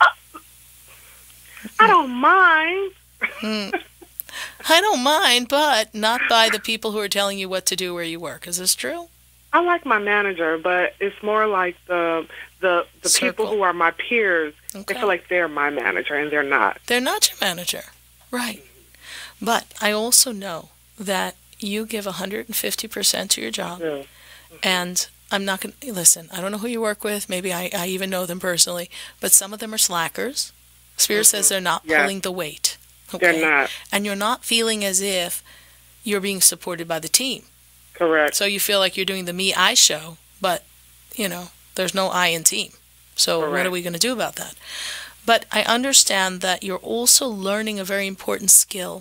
H: I don't mind.
D: Hmm. I don't mind, but not by the people who are telling you what to do where you work. Is this true?
H: I like my manager, but it's more like the the the people
D: Circle.
H: who are my peers.
D: Okay.
H: They feel like they're my manager, and they're not.
D: They're not your manager. Right. But I also know that you give one hundred fifty percent to your job,
H: Yeah.
D: and I'm not going to, listen, I don't know who you work with. Maybe I, I even know them personally. But some of them are slackers. Spirit mm-hmm. says they're not yeah. pulling the weight. Okay?
H: They're not.
D: And you're not feeling as if you're being supported by the team.
H: Correct.
D: So you feel like you're doing the me-I show, but, you know, there's no I in team. So Correct. What are we going to do about that? But I understand that you're also learning a very important skill,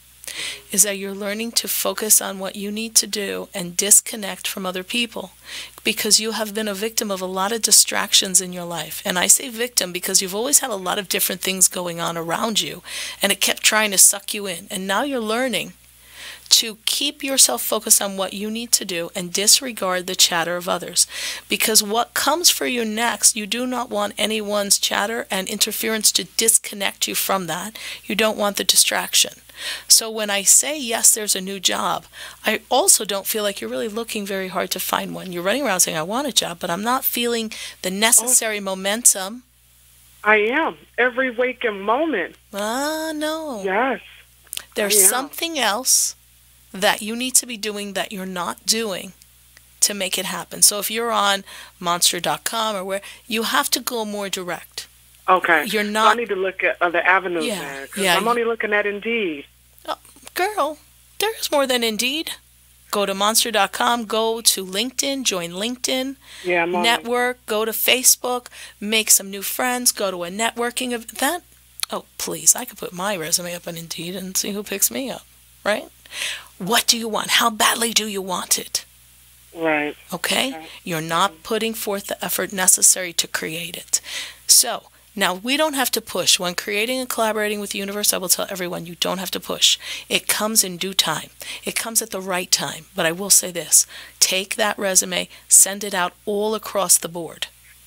D: is that you're learning to focus on what you need to do and disconnect from other people, because you have been a victim of a lot of distractions in your life. And I say victim because you've always had a lot of different things going on around you, and it kept trying to suck you in. And now you're learning to keep yourself focused on what you need to do and disregard the chatter of others. Because what comes for you next, you do not want anyone's chatter and interference to disconnect you from that. You don't want the distraction. So when I say, yes, there's a new job, I also don't feel like you're really looking very hard to find one. You're running around saying, I want a job, but I'm not feeling the necessary oh. momentum.
H: I am. Every waking moment.
D: Ah, no.
H: Yes.
D: There's something else that you need to be doing that you're not doing to make it happen. So if you're on monster dot com or where, you have to go more direct.
H: Okay.
D: You're not.
H: So I need to look at other avenues
D: yeah,
H: there. Cause
D: yeah.
H: I'm only looking at Indeed.
D: Oh, girl, there's more than Indeed. Go to monster dot com, go to LinkedIn, join LinkedIn,
H: yeah, I'm on
D: network, it. Go to Facebook, make some new friends, go to a networking event. Oh, please, I could put my resume up on Indeed and see who picks me up, right? What do you want? How badly do you want it?
H: Right.
D: Okay?
H: Okay.
D: You're not putting forth the effort necessary to create it. So, now we don't have to push. When creating and collaborating with the universe, I will tell everyone you don't have to push. It comes in due time. It comes at the right time. But I will say this. Take that resume, send it out all across the board.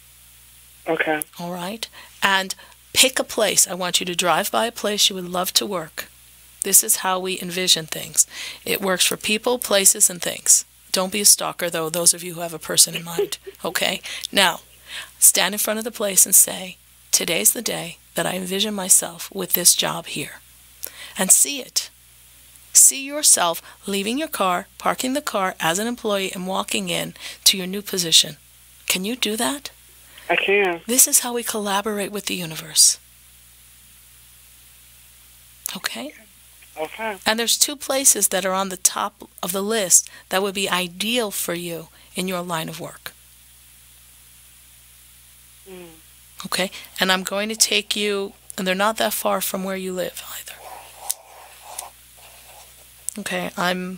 H: Okay.
D: All right? And pick a place. I want you to drive by a place you would love to work. This is how we envision things. It works for people, places, and things. Don't be a stalker, though, those of you who have a person in mind. Okay? Now, stand in front of the place and say, today's the day that I envision myself with this job here. And see it. See yourself leaving your car, parking the car as an employee, and walking in to your new position. Can you do that?
H: I can.
D: This is how we collaborate with the universe. Okay?
H: Okay.
D: And there's two places that are on the top of the list that would be ideal for you in your line of work.
H: Mm.
D: Okay? And I'm going to take you, and they're not that far from where you live either. Okay, I'm,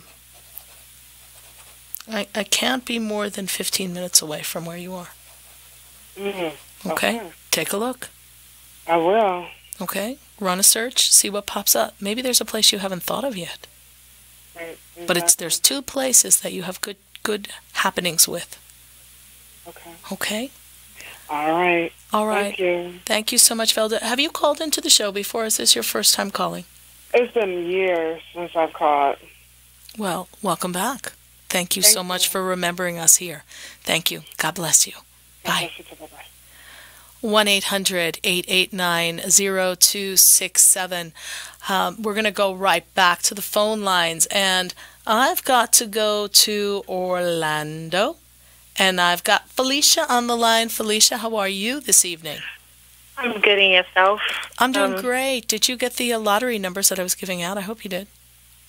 D: I, I can't be more than fifteen minutes away from where you are.
H: Mm.
D: Okay?
H: Okay.
D: Take a look.
H: I will.
D: Okay? Run a search, see what pops up. Maybe there's a place you haven't thought of yet.
H: Right. Exactly.
D: But it's there's two places that you have good good happenings with.
H: Okay.
D: Okay?
H: All right.
D: All right.
H: Thank you.
D: Thank you so much, Velda. Have you called into the show before? Is this your first time calling?
H: It's been years since I've called.
D: Well, welcome back. Thank you
H: Thank
D: so
H: you.
D: much for remembering us here. Thank you. God bless you. Bye.
H: Bye.
D: one eight hundred eight eight nine zero two six seven. Um, we're going to go right back to the phone lines. And I've got to go to Orlando. And I've got Felicia on the line. Felicia, how are you this evening?
I: I'm good, and yourself?
D: I'm doing
I: um,
D: great. Did you get the uh, lottery numbers that I was giving out? I hope you did.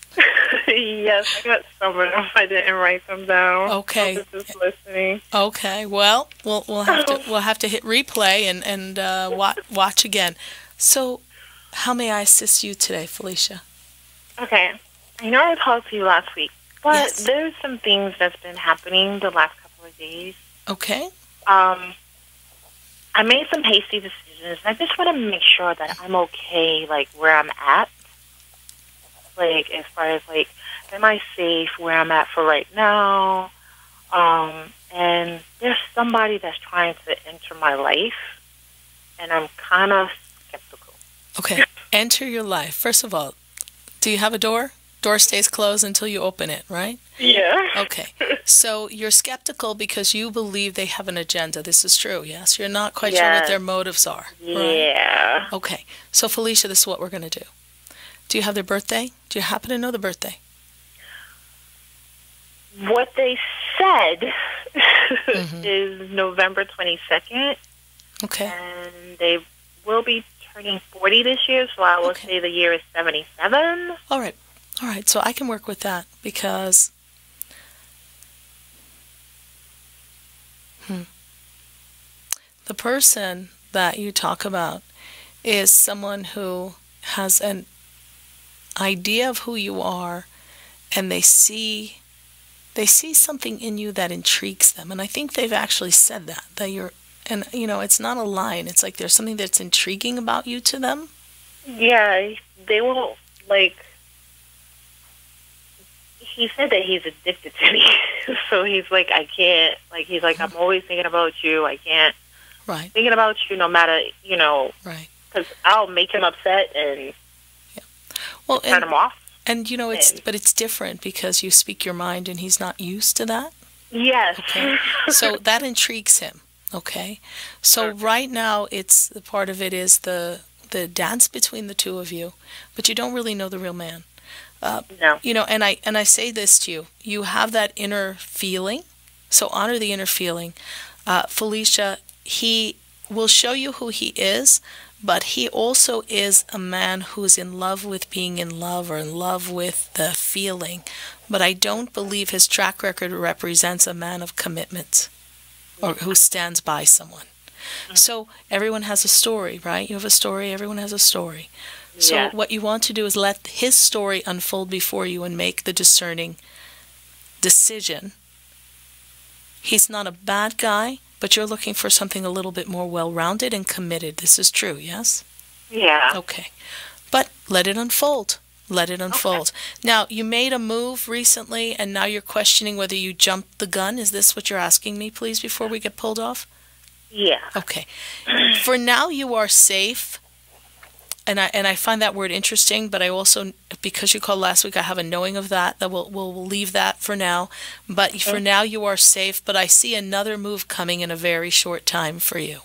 I: Yes, I got some of them. I didn't write them down.
D: Okay.
I: I was just listening.
D: Okay. Well, we'll we'll have to we'll have to hit replay and and uh, watch watch again. So, how may I assist you today, Felicia?
I: Okay. I know I talked to you last week, but
D: Yes.
I: there's some things that's been happening the last couple of days.
D: Okay.
I: Um, I made some hasty decisions. I just want to make sure that I'm okay, like where I'm at. Like as far as like, am I safe where I'm at for right now? Um, and there's somebody that's trying to enter my life, and I'm kind of skeptical.
D: Okay. Enter your life. First of all, do you have a door? Door stays closed until you open it, right?
I: Yeah.
D: Okay. So you're skeptical because you believe they have an agenda. This is true, yes? You're not quite sure what
I: Yes.
D: their motives are. Right?
I: Yeah.
D: Okay. So, Felicia, this is what we're going to do. Do you have their birthday? Do you happen to know the birthday?
I: What they said mm-hmm. is November twenty-second.
D: Okay.
I: And they will be turning forty this year, so I will okay. say the year is seventy-seven.
D: All right. All right. So I can work with that because hmm, the person that you talk about is someone who has an idea of who you are, and they see they see something in you that intrigues them. And I think they've actually said that, that you're, and you know, it's not a line. It's like there's something that's intriguing about you to them.
I: Yeah, they will, like, he said that he's addicted to me. So he's like, I can't, like, he's like, I'm always thinking about you. I can't.
D: Right.
I: Thinking about you no matter, you know.
D: Right.
I: Because I'll make him upset and
D: yeah. well,
I: turn
D: and,
I: him off.
D: And, you know, it's
I: and,
D: but it's different because you speak your mind and he's not used to that.
I: Yes.
D: Okay. So that intrigues him. Okay. So okay. right now, it's the part of it is the the dance between the two of you, but you don't really know the real man. Uh,
I: no.
D: You know, and I and I say this to you: you have that inner feeling, so honor the inner feeling. Uh, Felicia, he will show you who he is, but he also is a man who's in love with being in love or in love with the feeling. But I don't believe his track record represents a man of commitment or who stands by someone. Mm-hmm. So everyone has a story, right? You have a story, everyone has a story. So
I: yeah.
D: what you want to do is let his story unfold before you and make the discerning decision. He's not a bad guy, but you're looking for something a little bit more well-rounded and committed. This is true, yes?
I: Yeah.
D: Okay. But let it unfold. Let it unfold. Okay. Now, you made a move recently, and now you're questioning whether you jumped the gun. Is this what you're asking me, please, before we get pulled off?
I: Yeah.
D: Okay. For now, you are safe. And I and I find that word interesting, but I also, because you called last week, I have a knowing of that, that we'll, we'll, we'll leave that for now. But okay. for now, you are safe, but I see another move coming in a very short time for you.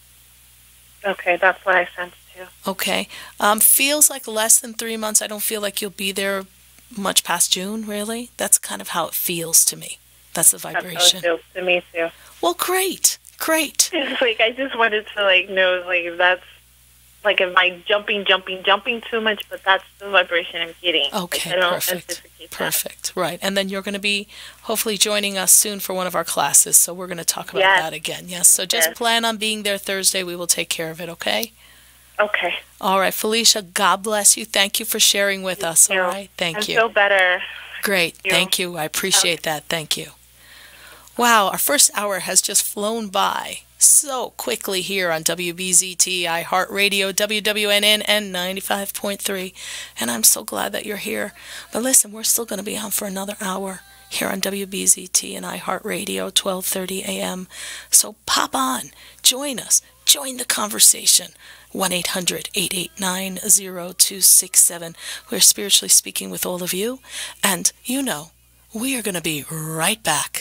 I: Okay, that's what I sensed too.
D: Okay. Um, feels like less than three months. I don't feel like you'll be there much past June, really. That's kind of how it feels to me. That's the vibration.
I: That's how it feels to me too.
D: Well, great. Great.
I: It's like, I just wanted to, like, know, like, that's, like, am I jumping, jumping, jumping too much? But that's the vibration I'm getting.
D: Okay,
I: like, I don't
D: perfect.
I: anticipate that.
D: Perfect, right. And then you're going to be hopefully joining us soon for one of our classes, so we're going to talk about
I: yes.
D: that again. Yes, so just
I: yes.
D: plan on being there Thursday. We will take care of it, okay?
I: Okay.
D: All right, Felicia, God bless you. Thank you for sharing with
I: Thank
D: us,
I: you.
D: all right? Thank
I: I
D: you.
I: feel better.
D: Great,
I: Thank you.
D: thank you. I appreciate
I: okay.
D: that. Thank you. Wow, our first hour has just flown by so quickly here on W B Z T, iHeartRadio, W W N N, and ninety-five point three. And I'm so glad that you're here. But listen, we're still going to be on for another hour here on W B Z T and iHeartRadio, twelve thirty a.m. So pop on, join us, join the conversation. one eight hundred, eight eight nine, zero two six seven. We're spiritually speaking with all of you. And you know, we are going to be right back.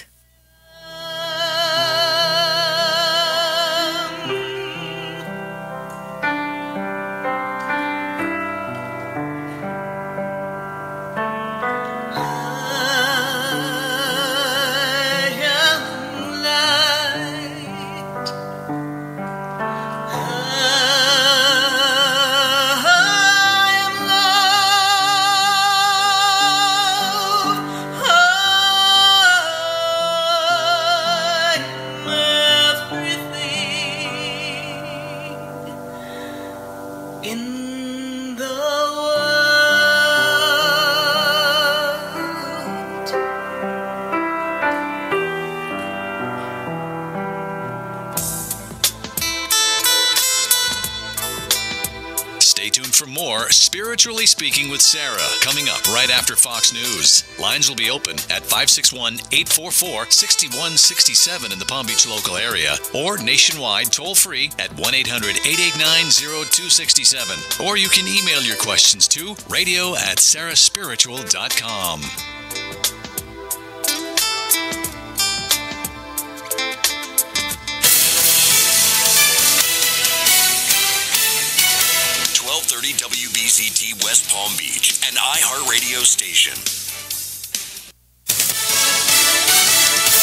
C: Spiritually Speaking with Sarah, coming up right after Fox News. Lines will be open at five six one, eight four four, six one six seven in the Palm Beach local area, or nationwide toll-free at one eight hundred, eight eight nine, zero two six seven. Or you can email your questions to radio at sarah spiritual dot com.
B: W B Z T West Palm Beach, an iHeartRadio station.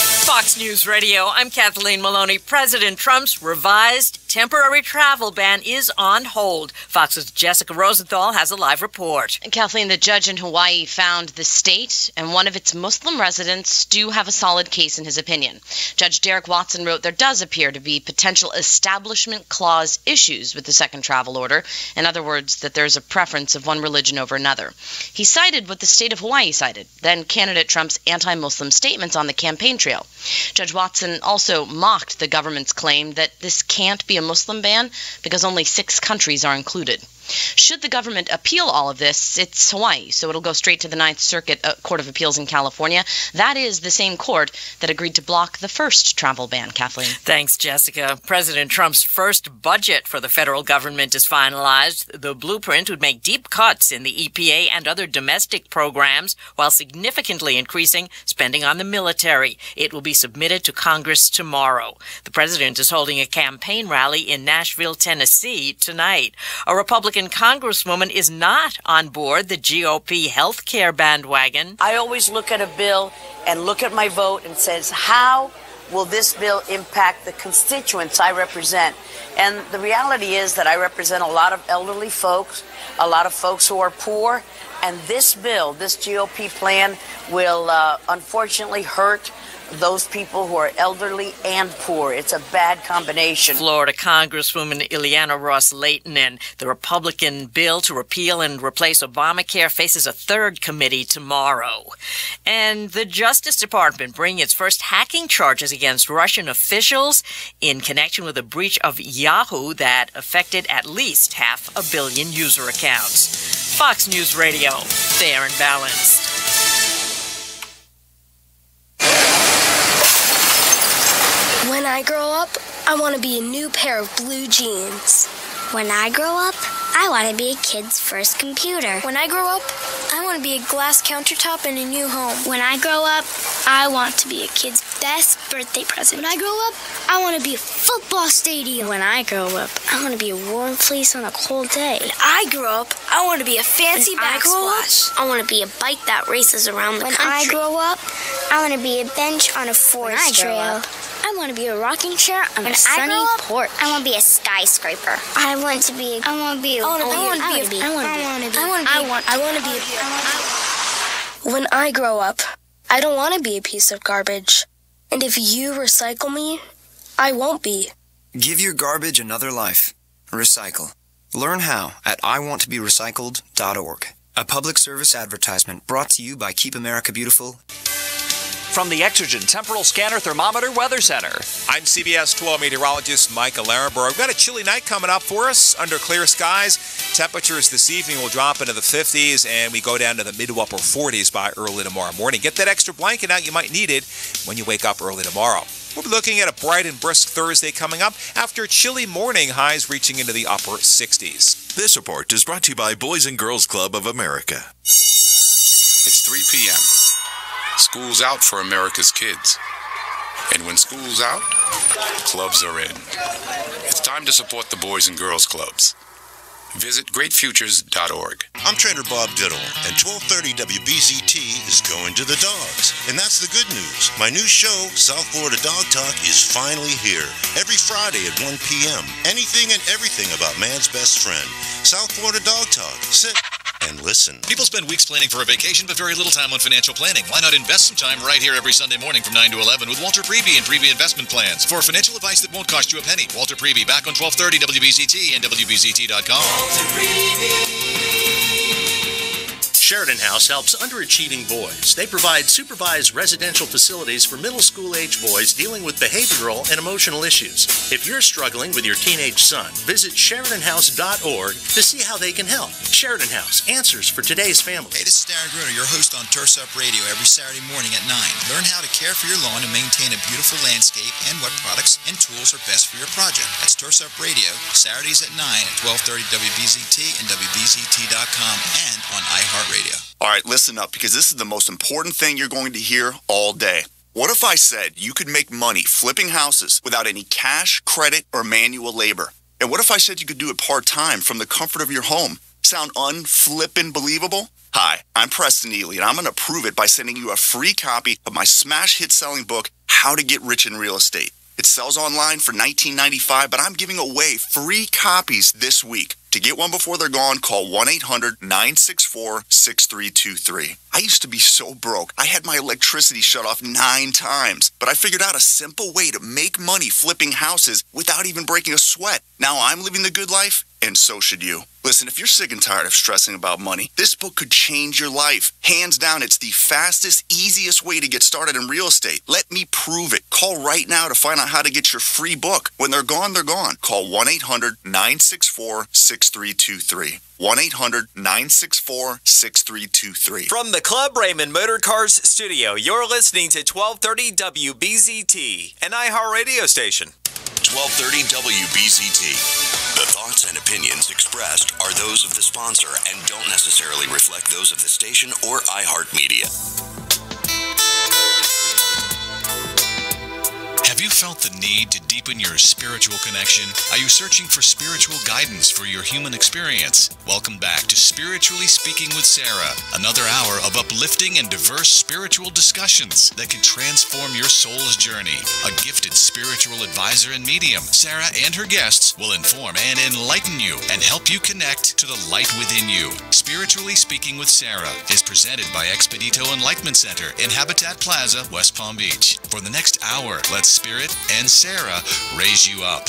J: Fox News Radio, I'm Kathleen Maloney. President Trump's revised temporary travel ban is on hold. Fox's Jessica Rosenthal has a live report.
K: And Kathleen, the judge in Hawaii found the state and one of its Muslim residents do have a solid case in his opinion. Judge Derek Watson wrote there does appear to be potential establishment clause issues with the second travel order. In other words, that there's a preference of one religion over another. He cited what the state of Hawaii cited, then candidate Trump's anti-Muslim statements on the campaign trail. Judge Watson also mocked the government's claim that this can't be a Muslim ban because only six countries are included. Should the government appeal all of this, it's Hawaii, so it'll go straight to the Ninth Circuit uh, Court of Appeals in California. That is the same court that agreed to block the first travel ban, Kathleen.
J: Thanks, Jessica. President Trump's first budget for the federal government is finalized. The blueprint would make deep cuts in the E P A and other domestic programs while significantly increasing spending on the military. It will be submitted to Congress tomorrow. The president is holding a campaign rally in Nashville, Tennessee tonight. A Republican Congresswoman is not on board the G O P health care bandwagon.
L: I always look at a bill and look at my vote and says, how will this bill impact the constituents I represent? And the reality is that I represent a lot of elderly folks, a lot of folks who are poor, and this bill, this G O P plan, will uh, unfortunately hurt those people who are elderly and poor. It's a bad combination.
J: Florida Congresswoman Ileana Ros-Lehtinen and the Republican bill to repeal and replace Obamacare faces a third committee tomorrow. And the Justice Department bringing its first hacking charges against Russian officials in connection with a breach of Yahoo that affected at least half a billion user accounts. Fox News Radio, fair and balanced.
M: When I grow up, I want to be a new pair of blue jeans.
N: When I grow up, I want to be a kid's first computer.
M: When I grow up, I want to be a glass countertop in a new home.
N: When I grow up, I want to be a kid's best birthday present.
M: When I grow up, I want to be a football stadium.
N: When I grow up, I want to be a warm place on a cold day.
M: When I grow up, I want to be a fancy
N: when
M: backsplash.
N: I, I want to be a bike that races around the
M: when
N: country.
M: When I grow up,
N: I want to be a bench on a forest
M: when I
N: trail.
M: Up, I want to be a rocking chair on
N: when
M: a sunny
N: I up,
M: porch.
N: I want to be a skyscraper. I want to be. I want to be. A,
M: I want to be. I want to be. I want to be. I want to be. I want. I want to be. When I grow up, I don't want to be a piece of garbage. And if you recycle me, I won't be.
O: Give your garbage another life. Recycle. Learn how at I want to be recycled dot org. A public service advertisement brought to you by Keep America Beautiful.
A: From the Exergen Temporal Scanner Thermometer Weather Center, I'm C B S twelve meteorologist Michael Arenberg. We've got a chilly night coming up for us under clear skies. Temperatures this evening will drop into the fifties, and we go down to the mid to upper forties by early tomorrow morning. Get that extra blanket out. You might need it when you wake up early tomorrow. We'll be looking at a bright and brisk Thursday coming up after a chilly morning, highs reaching into the upper sixties.
P: This report is brought to you by Boys and Girls Club of America.
Q: It's three p.m. School's out for America's kids. And when school's out, clubs are in. It's time to support the Boys and Girls Clubs. Visit great futures dot org.
R: I'm Trainer Bob Diddle, and twelve thirty W B Z T is going to the dogs. And that's the good news. My new show, South Florida Dog Talk, is finally here. Every Friday at one p.m. Anything and everything about man's best friend. South Florida Dog Talk. Sit and listen.
C: People spend weeks planning for a vacation, but very little time on financial planning. Why not invest some time right here every Sunday morning from nine to eleven with Walter Preby and Preby Investment Plans for financial advice that won't cost you a penny. Walter Preby, back on twelve thirty W B Z T and W B Z T dot com.
S: Sheridan House helps underachieving boys. They provide supervised residential facilities for middle school age boys dealing with behavioral and emotional issues. If you're struggling with your teenage son, visit Sheridan House dot org to see how they can help. Sheridan House, answers for today's family.
T: Hey, this is Darren Gruner, your host on Turfs Up Radio every Saturday morning at nine. Learn how to care for your lawn and maintain a beautiful landscape and what products and tools are best for your project. That's Turfs Up Radio, Saturdays at nine at twelve thirty W B Z T and W B Z T dot com and on iHeartRadio.
U: All right, listen up, because this is the most important thing you're going to hear all day. What if I said you could make money flipping houses without any cash, credit, or manual labor? And what if I said you could do it part-time from the comfort of your home? Sound unflippin' believable? Hi, I'm Preston Ely, and I'm going to prove it by sending you a free copy of my smash hit-selling book, How How to Get Rich in Real Estate. It sells online for nineteen ninety-five dollars, but I'm giving away free copies this week. To get one before they're gone, call one eight hundred nine six four six three two three. I used to be so broke. I had my electricity shut off nine times, but I figured out a simple way to make money flipping houses without even breaking a sweat. Now I'm living the good life, and so should you. Listen, if you're sick and tired of stressing about money, this book could change your life. Hands down, it's the fastest, easiest way to get started in real estate. Let me prove it. Call right now to find out how to get your free book. When they're gone, they're gone. Call one eight hundred nine six four six three two three. one eight hundred nine six four six three two three.
A: From the Club Raymond Motor Cars studio, you're listening to twelve thirty W B Z T, an iHeartRadio station.
B: twelve thirty W B Z T. The thoughts and opinions expressed are those of the sponsor and don't necessarily reflect those of the station or iHeartMedia.
C: Have you felt the need to deepen your spiritual connection? Are you searching for spiritual guidance for your human experience? Welcome back to Spiritually Speaking with Sarah, another hour of uplifting and diverse spiritual discussions that can transform your soul's journey. A gifted spiritual advisor and medium, Sarah and her guests will inform and enlighten you and help you connect to the light within you. Spiritually Speaking with Sarah is presented by Expedito Enlightenment Center in Habitat Plaza, West Palm Beach. For the next hour, let's Spirit and Sarah raise you up.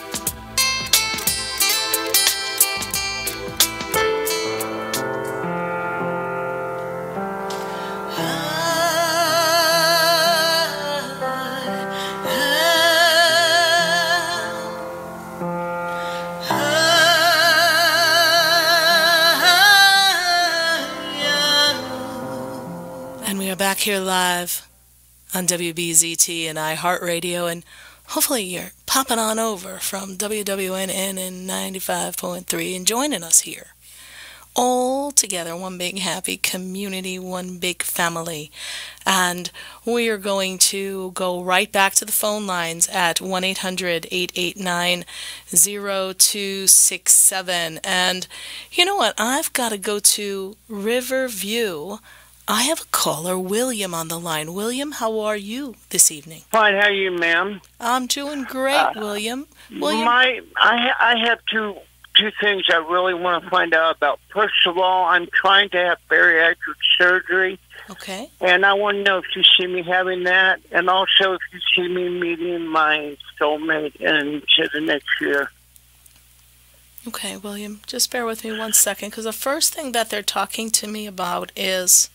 D: And we are back here live on W B Z T and iHeartRadio, and hopefully you're popping on over from W W N N and ninety-five point three and joining us here. All together, one big happy community, one big family. And we are going to go right back to the phone lines at one eight hundred eight eight nine zero two six seven. And you know what? I've got to go to Riverview. I have a caller, William, on the line. William, how are you this evening?
E: Fine. How are you, ma'am?
D: I'm doing great, uh, William. William.
E: My, I, I have two two things I really want to find out about. First of all, I'm trying to have bariatric surgery.
D: Okay.
E: And I want to know if you see me having that, and also if you see me meeting my soulmate into the next year.
D: Okay, William, just bear with me one second, because the first thing that they're talking to me about is...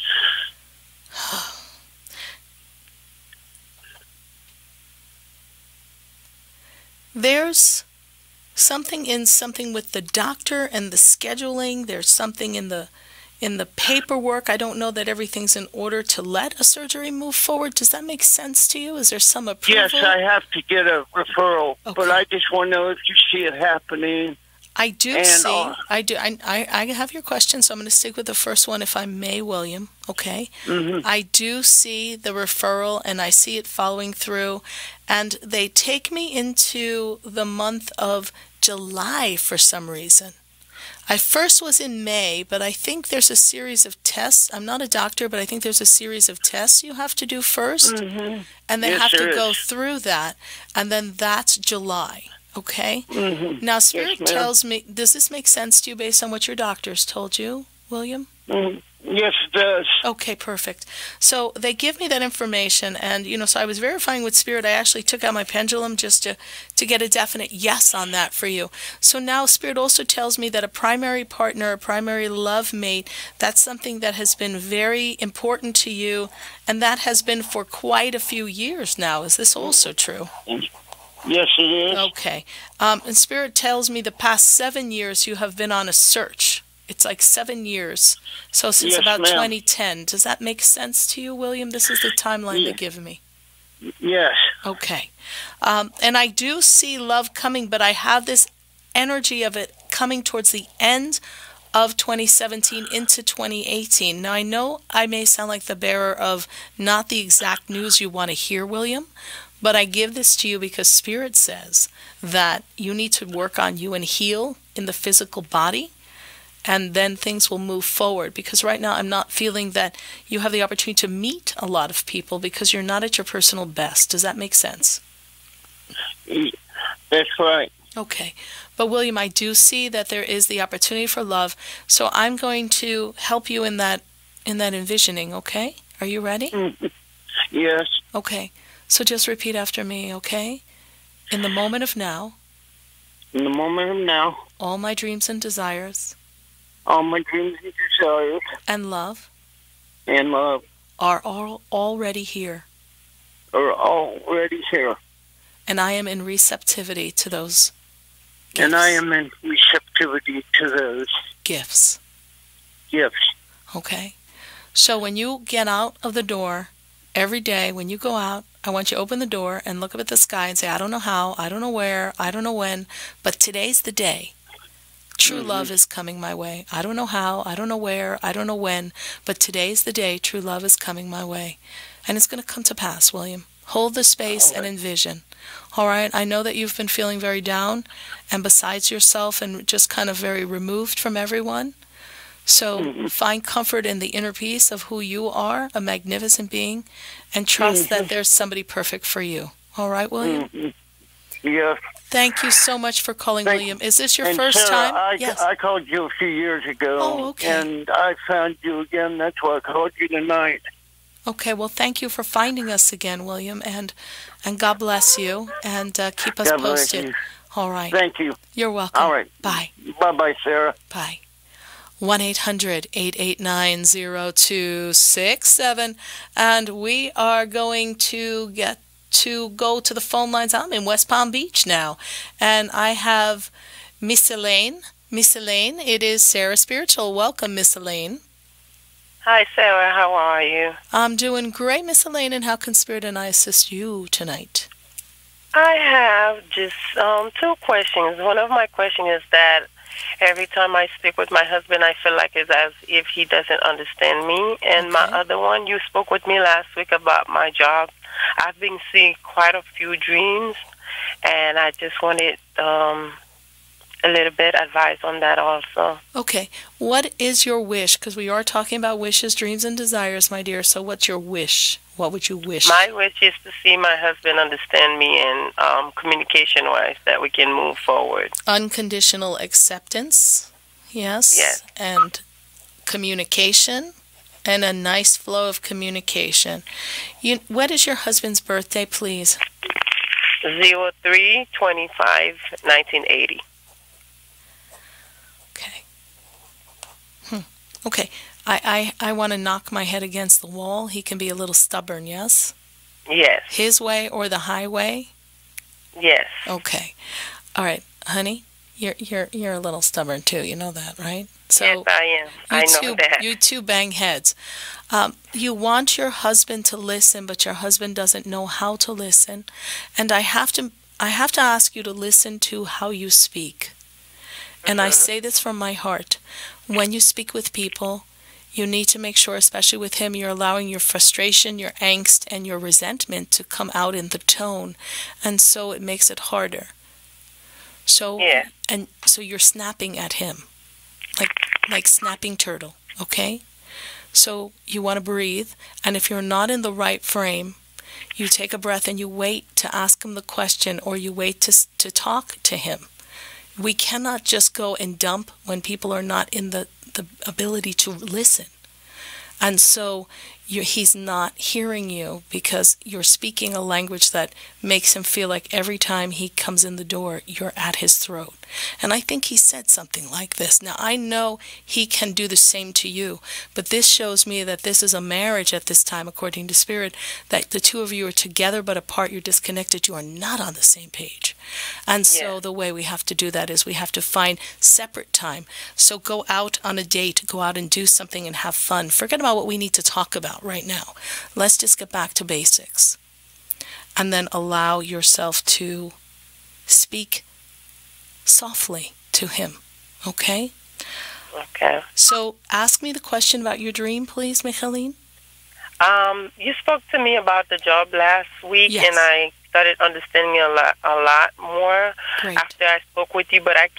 D: There's something in something with the doctor and the scheduling. There's something in the in the paperwork. I don't know that everything's in order to let a surgery move forward. Does that make sense to you? Is there some approval?
E: Yes, I have to get a referral, okay. But I just want to know if you see it happening.
D: I do
E: and,
D: see.
E: Uh,
D: I do. I, I I have your question, so I'm going to stick with the first one, if I may, William. Okay.
E: Mm-hmm.
D: I do see the referral, and I see it following through, and they take me into the month of July for some reason. I first was in May, but I think there's a series of tests. I'm not a doctor, but I think there's a series of tests you have to do first,
E: mm-hmm.
D: and they
E: yes,
D: have to
E: is.
D: go through that, and then that's July. Okay?
E: Mm-hmm.
D: Now, Spirit
E: yes,
D: tells me, does this make sense to you based on what your doctors told you, William?
E: Mm-hmm. Yes, it does.
D: Okay, perfect. So they give me that information, and, you know, so I was verifying with Spirit. I actually took out my pendulum just to, to get a definite yes on that for you. So now Spirit also tells me that a primary partner, a primary love mate, that's something that has been very important to you, and that has been for quite a few years now. Is this also true?
E: Yes, it is.
D: Okay. Um, and Spirit tells me the past seven years you have been on a search. It's like seven years. So since
E: yes,
D: about
E: ma'am.
D: twenty ten. Does that make sense to you, William? This is the timeline
E: yeah.
D: they give me.
E: Yes.
D: Okay. Um, and I do see love coming, but I have this energy of it coming towards the end of twenty seventeen into twenty eighteen. Now, I know I may sound like the bearer of not the exact news you want to hear, William, but I give this to you because Spirit says that you need to work on you and heal in the physical body. and then things will move forward. Because right now I'm not feeling that you have the opportunity to meet a lot of people because you're not at your personal best. Does that make sense?
E: That's right.
D: Okay. But William, I do see that there is the opportunity for love, so I'm going to help you in that in that envisioning, okay? Are you ready?
E: Mm-hmm. Yes.
D: Okay. So just repeat after me, okay? In the moment of now.
E: In the moment of now.
D: All my dreams and desires.
E: All my dreams and desires.
D: And love.
E: And love.
D: Are all already here.
E: Are already here.
D: And I am in receptivity to those gifts.
E: And I am in receptivity to those
D: gifts.
E: Gifts.
D: Okay. So when you get out of the door, every day when you go out, I want you to open the door and look up at the sky and say, I don't know how, I don't know where, I don't know when, but today's the day. True mm-hmm. love is coming my way. I don't know how, I don't know where, I don't know when, but today's the day true love is coming my way. And it's going to come to pass, William. Hold the space and envision. All right? I know that you've been feeling very down and besides yourself and just kind of very removed from everyone. So mm-hmm. find comfort in the inner peace of who you are, a magnificent being, and trust mm-hmm. that there's somebody perfect for you. All right, William?
E: Mm-hmm. Yes.
D: Thank you so much for calling,
E: Thank
D: William. Is this your
E: and
D: first
E: Sarah,
D: time?
E: I,
D: yes.
E: I called you a few years ago,
D: oh, okay.
E: and I found you again. That's why I called you tonight.
D: Okay, well, thank you for finding us again, William, and and God bless you, and uh, keep us
E: God
D: posted.
E: Bless you.
D: All right.
E: Thank you.
D: You're welcome.
E: All right.
D: Bye.
E: Bye-bye, Sarah.
D: Bye. one eight hundred, eight eight nine, zero two six seven, and we are going to get to go to the phone lines. I'm in West Palm Beach now, and I have Miss Elaine. Miss Elaine, it is Sarah Spiritual. Welcome, Miss Elaine.
F: Hi, Sarah. How are you?
D: I'm doing great, Miss Elaine, and how can Spirit and I assist you tonight?
F: I have just um, two questions. One of my questions is that every time I speak with my husband, I feel like it's as if he doesn't understand me. And okay. my other one, you spoke with me last week about my job. I've been seeing quite a few dreams, and I just wanted um, a little bit advice on that also.
D: Okay. What is your wish? Because we are talking about wishes, dreams, and desires, my dear. So what's your wish? What would you wish?
F: My wish is to see my husband understand me and um, communication-wise that we can move forward.
D: Unconditional acceptance, yes.
F: Yes.
D: And communication, and a nice flow of communication. You, what is your husband's birthday, please?
F: zero three twenty-five nineteen eighty.
D: Okay. Hmm. Okay. I, I, I want to knock my head against the wall. He can be a little stubborn, yes?
F: Yes.
D: His way or the highway?
F: Yes.
D: Okay. All right, honey, you're you're you're a little stubborn too. You know that, right? So
F: yes, I am. I know
D: two,
F: that.
D: You two bang heads. Um, you want your husband to listen, but your husband doesn't know how to listen. And I have to I have to ask you to listen to how you speak. And mm-hmm. I say this from my heart. When you speak with people, you need to make sure, especially with him, you're allowing your frustration, your angst, and your resentment to come out in the tone. And so it makes it harder. So
F: yeah.
D: and so you're snapping at him. Like like snapping turtle, okay? So you want to breathe, and if you're not in the right frame, you take a breath and you wait to ask him the question, or you wait to to talk to him. We cannot just go and dump when people are not in the, the ability to listen. And so you're, he's not hearing you because you're speaking a language that makes him feel like every time he comes in the door, you're at his throat. And I think he said something like this. Now, I know he can do the same to you, but this shows me that this is a marriage at this time, according to Spirit, that the two of you are together but apart, you're disconnected, you are not on the same page. And so yeah. the way we have to do that is we have to find separate time. So go out on a date, go out and do something and have fun. Forget about what we need to talk about right now. Let's just get back to basics. And then allow yourself to speak softly to him. Okay?
F: Okay.
D: So ask me the question about your dream, please, Micheline.
F: Um, you spoke to me about the job last week,
D: yes.
F: and I started understanding a lot, a lot more
D: Great.
F: after I spoke with you, but I keep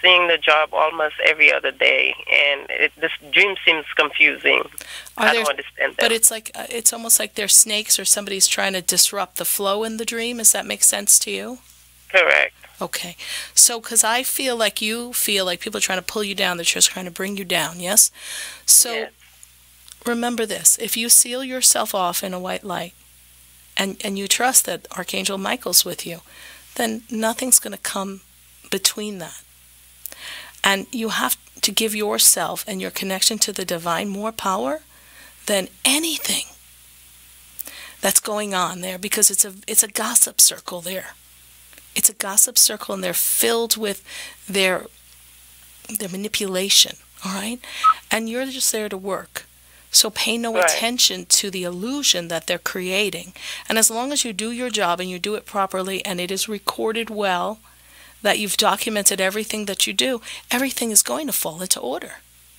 F: seeing the job almost every other day, and it, this dream seems confusing.
D: Are
F: I
D: there,
F: don't understand that.
D: But it's like uh, it's almost like they're snakes, or somebody's trying to disrupt the flow in the dream. Does that make sense to you?
F: Correct.
D: Okay. So, because I feel like you feel like people are trying to pull you down, they're just trying to bring you down, yes? So, yes. Remember this. If you seal yourself off in a white light, and, and you trust that Archangel Michael's with you, then nothing's going to come between that. And you have to give yourself and your connection to the divine more power than anything that's going on there, because it's a it's a gossip circle there. It's a gossip circle, and they're filled with their their manipulation, all right? And you're just there to work. So pay no right. attention to the illusion that they're creating. And as long as you do your job and you do it properly and it is recorded well, that you've documented everything that you do, everything is going to fall into order.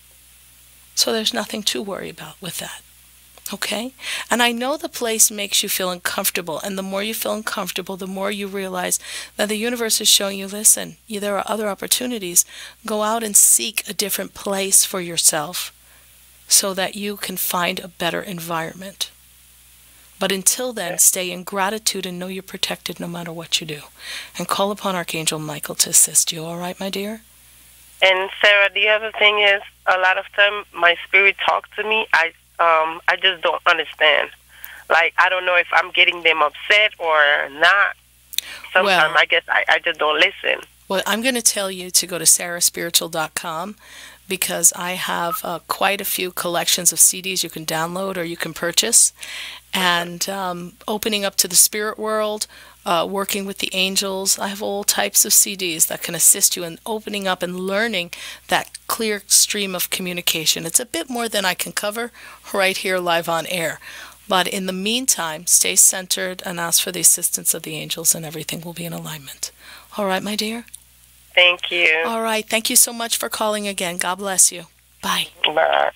D: So there's nothing to worry about with that. Okay? And I know the place makes you feel uncomfortable, and the more you feel uncomfortable, the more you realize that the universe is showing you, listen, there are other opportunities. Go out and seek a different place for yourself so that you can find a better environment. But until then, stay in gratitude and know you're protected no matter what you do. And call upon Archangel Michael to assist you. All right, my dear?
F: And Sarah, the other thing is, a lot of time my spirit talks to me, I um I just don't understand. Like, I don't know if I'm getting them upset or not. Sometimes well, I guess I, I just don't listen.
D: Well, I'm going to tell you to go to sarah spiritual dot com, because I have uh, quite a few collections of C Ds you can download or you can purchase. And um, opening up to the spirit world, uh, working with the angels. I have all types of C Ds that can assist you in opening up and learning that clear stream of communication. It's a bit more than I can cover right here live on air. But in the meantime, stay centered and ask for the assistance of the angels, and everything will be in alignment. All right, my dear?
F: Thank you.
D: All right. Thank you so much for calling again. God bless you. Bye.
F: Bye.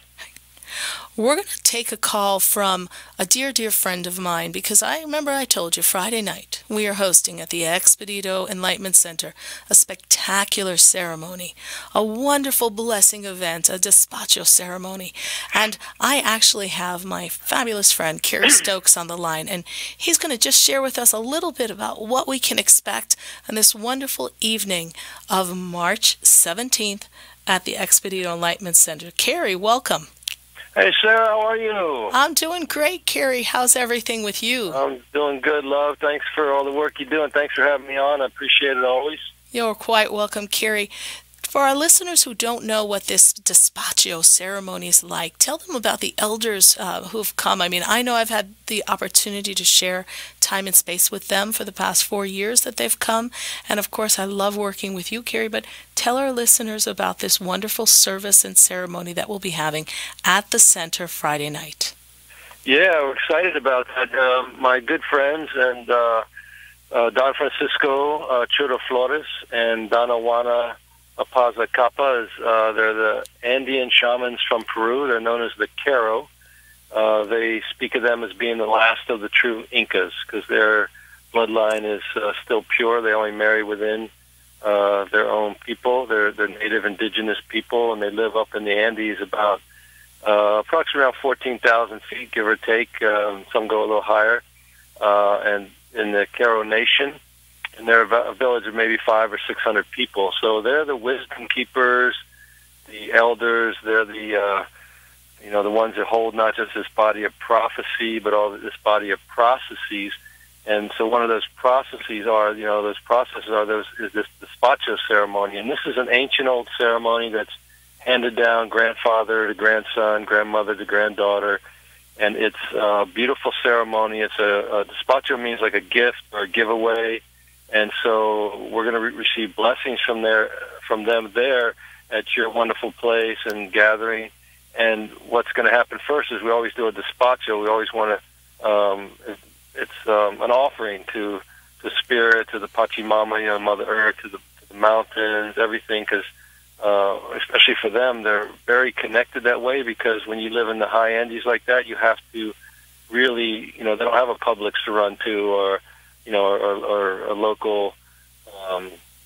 D: We're going to take a call from a dear, dear friend of mine, because I remember I told you Friday night we are hosting at the Expedito Enlightenment Center a spectacular ceremony, a wonderful blessing event, a despacho ceremony. And I actually have my fabulous friend, Kerry Stokes, on the line, and he's going to just share with us a little bit about what we can expect on this wonderful evening of March seventeenth at the Expedito Enlightenment Center. Kerry, welcome.
G: Hey, Sarah, how are you?
D: I'm doing great, Kerry. How's everything with you?
G: I'm doing good, love. Thanks for all the work you do, and thanks for having me on. I appreciate it always.
D: You're quite welcome, Kerry. For our listeners who don't know what this despacho ceremony is like, tell them about the elders uh, who've come. I mean, I know I've had the opportunity to share time and space with them for the past four years that they've come. And, of course, I love working with you, Kerry. But tell our listeners about this wonderful service and ceremony that we'll be having at the center Friday night.
G: Yeah, we're excited about that. Uh, my good friends and uh, uh, Don Francisco uh, Chudo Flores and Donna Juana Apaza Capa, is, uh, they're the Andean shamans from Peru. They're known as the Quero. Uh, they speak of them as being the last of the true Incas, because their bloodline is uh, still pure. They only marry within uh, their own people. They're, they're native indigenous people, and they live up in the Andes about uh, approximately around fourteen thousand feet, give or take. Um, some go a little higher. Uh, and in the Quero Nation, and they're a village of maybe five or six hundred people. So they're the wisdom keepers, the elders. They're the, uh, you know, the ones that hold not just this body of prophecy, but all this body of processes. And so one of those processes are, you know, those processes are those is this despacho ceremony. And this is an ancient old ceremony that's handed down grandfather to grandson, grandmother to granddaughter. And it's a beautiful ceremony. It's a, a despacho means like a gift or a giveaway. And so we're going to re- receive blessings from there, from them there at your wonderful place and gathering. And what's going to happen first is we always do a despacho. We always want to, um, it's um, an offering to the spirit, to the Pachamama, you know, Mother Earth, to the, to the mountains, everything, because uh, especially for them, they're very connected that way, because when you live in the high Andes like that, you have to really, you know, they don't have a Publix to run to, or you know, or, or a local, um,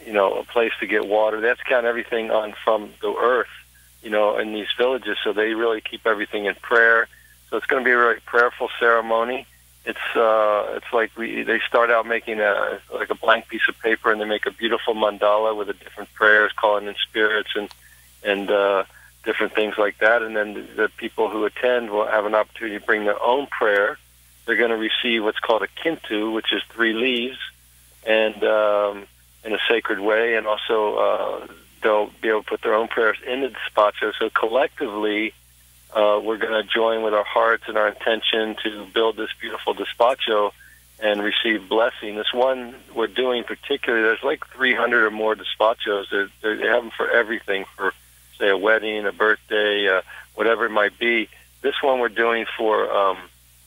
G: you know, a place to get water. They have to count everything on from the earth, you know, in these villages. So they really keep everything in prayer. So it's going to be a very prayerful ceremony. It's uh, it's like we they start out making a like a blank piece of paper, and they make a beautiful mandala with the different prayers, calling in spirits and and uh, different things like that. And then the, the people who attend will have an opportunity to bring their own prayer. They're going to receive what's called a kintu, which is three leaves, and um, in a sacred way, and also uh, they'll be able to put their own prayers in the despacho. So collectively, uh, we're going to join with our hearts and our intention to build this beautiful despacho and receive blessing. This one we're doing particularly, there's like three hundred or more despachos. They're, they're, they have them for everything, for, say, a wedding, a birthday, uh, whatever it might be. This one we're doing for, um,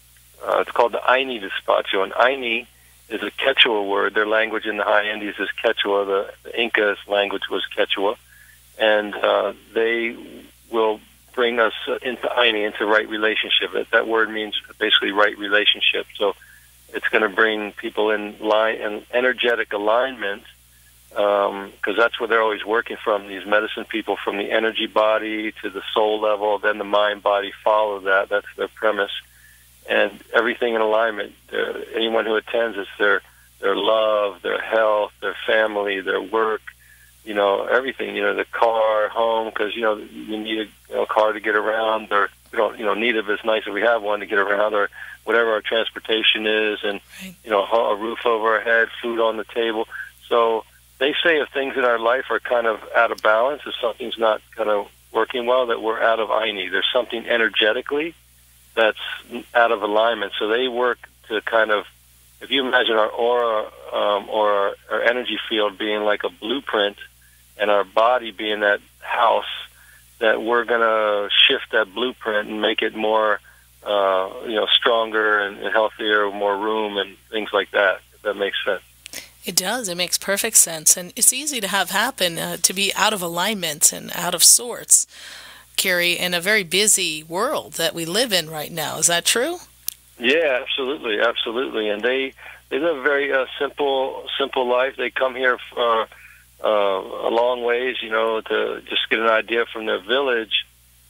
G: uh, it's called the Aini despacho, and Aini is a Quechua word. Their language in the high Andes is Quechua. The, the Inca's language was Quechua. And uh, they will bring us into Aini, into right relationship. That, that word means basically right relationship. So it's going to bring people in line and energetic alignment, because um, that's where they're always working from. These medicine people, from the energy body to the soul level, then the mind body follow that. That's their premise. And everything in alignment. Uh, anyone who attends, it's their their love, their health, their family, their work, you know, everything. You know, the car, home, because you know you need a you know, car to get around, or we don't, you know, need it. It's nice if we have one to get around, or whatever our transportation is, and right. you know, a roof over our head, food on the table. So they say if things in our life are kind of out of balance, if something's not kind of working well, that we're out of Aini. There's something energetically that's out of alignment. So they work to kind of, if you imagine our aura um, or our, our energy field being like a blueprint, and our body being that house, that we're going to shift that blueprint and make it more, uh, you know, stronger and, and healthier, more room and things like that, if that makes sense.
D: It does. It makes perfect sense. And it's easy to have happen, uh, to be out of alignment and out of sorts, Kerry, in a very busy world that we live in right now. Is that true?
G: Yeah, absolutely, absolutely. And they they live a very uh, simple simple life. They come here for, uh, a long ways, you know, to just get an idea from their village.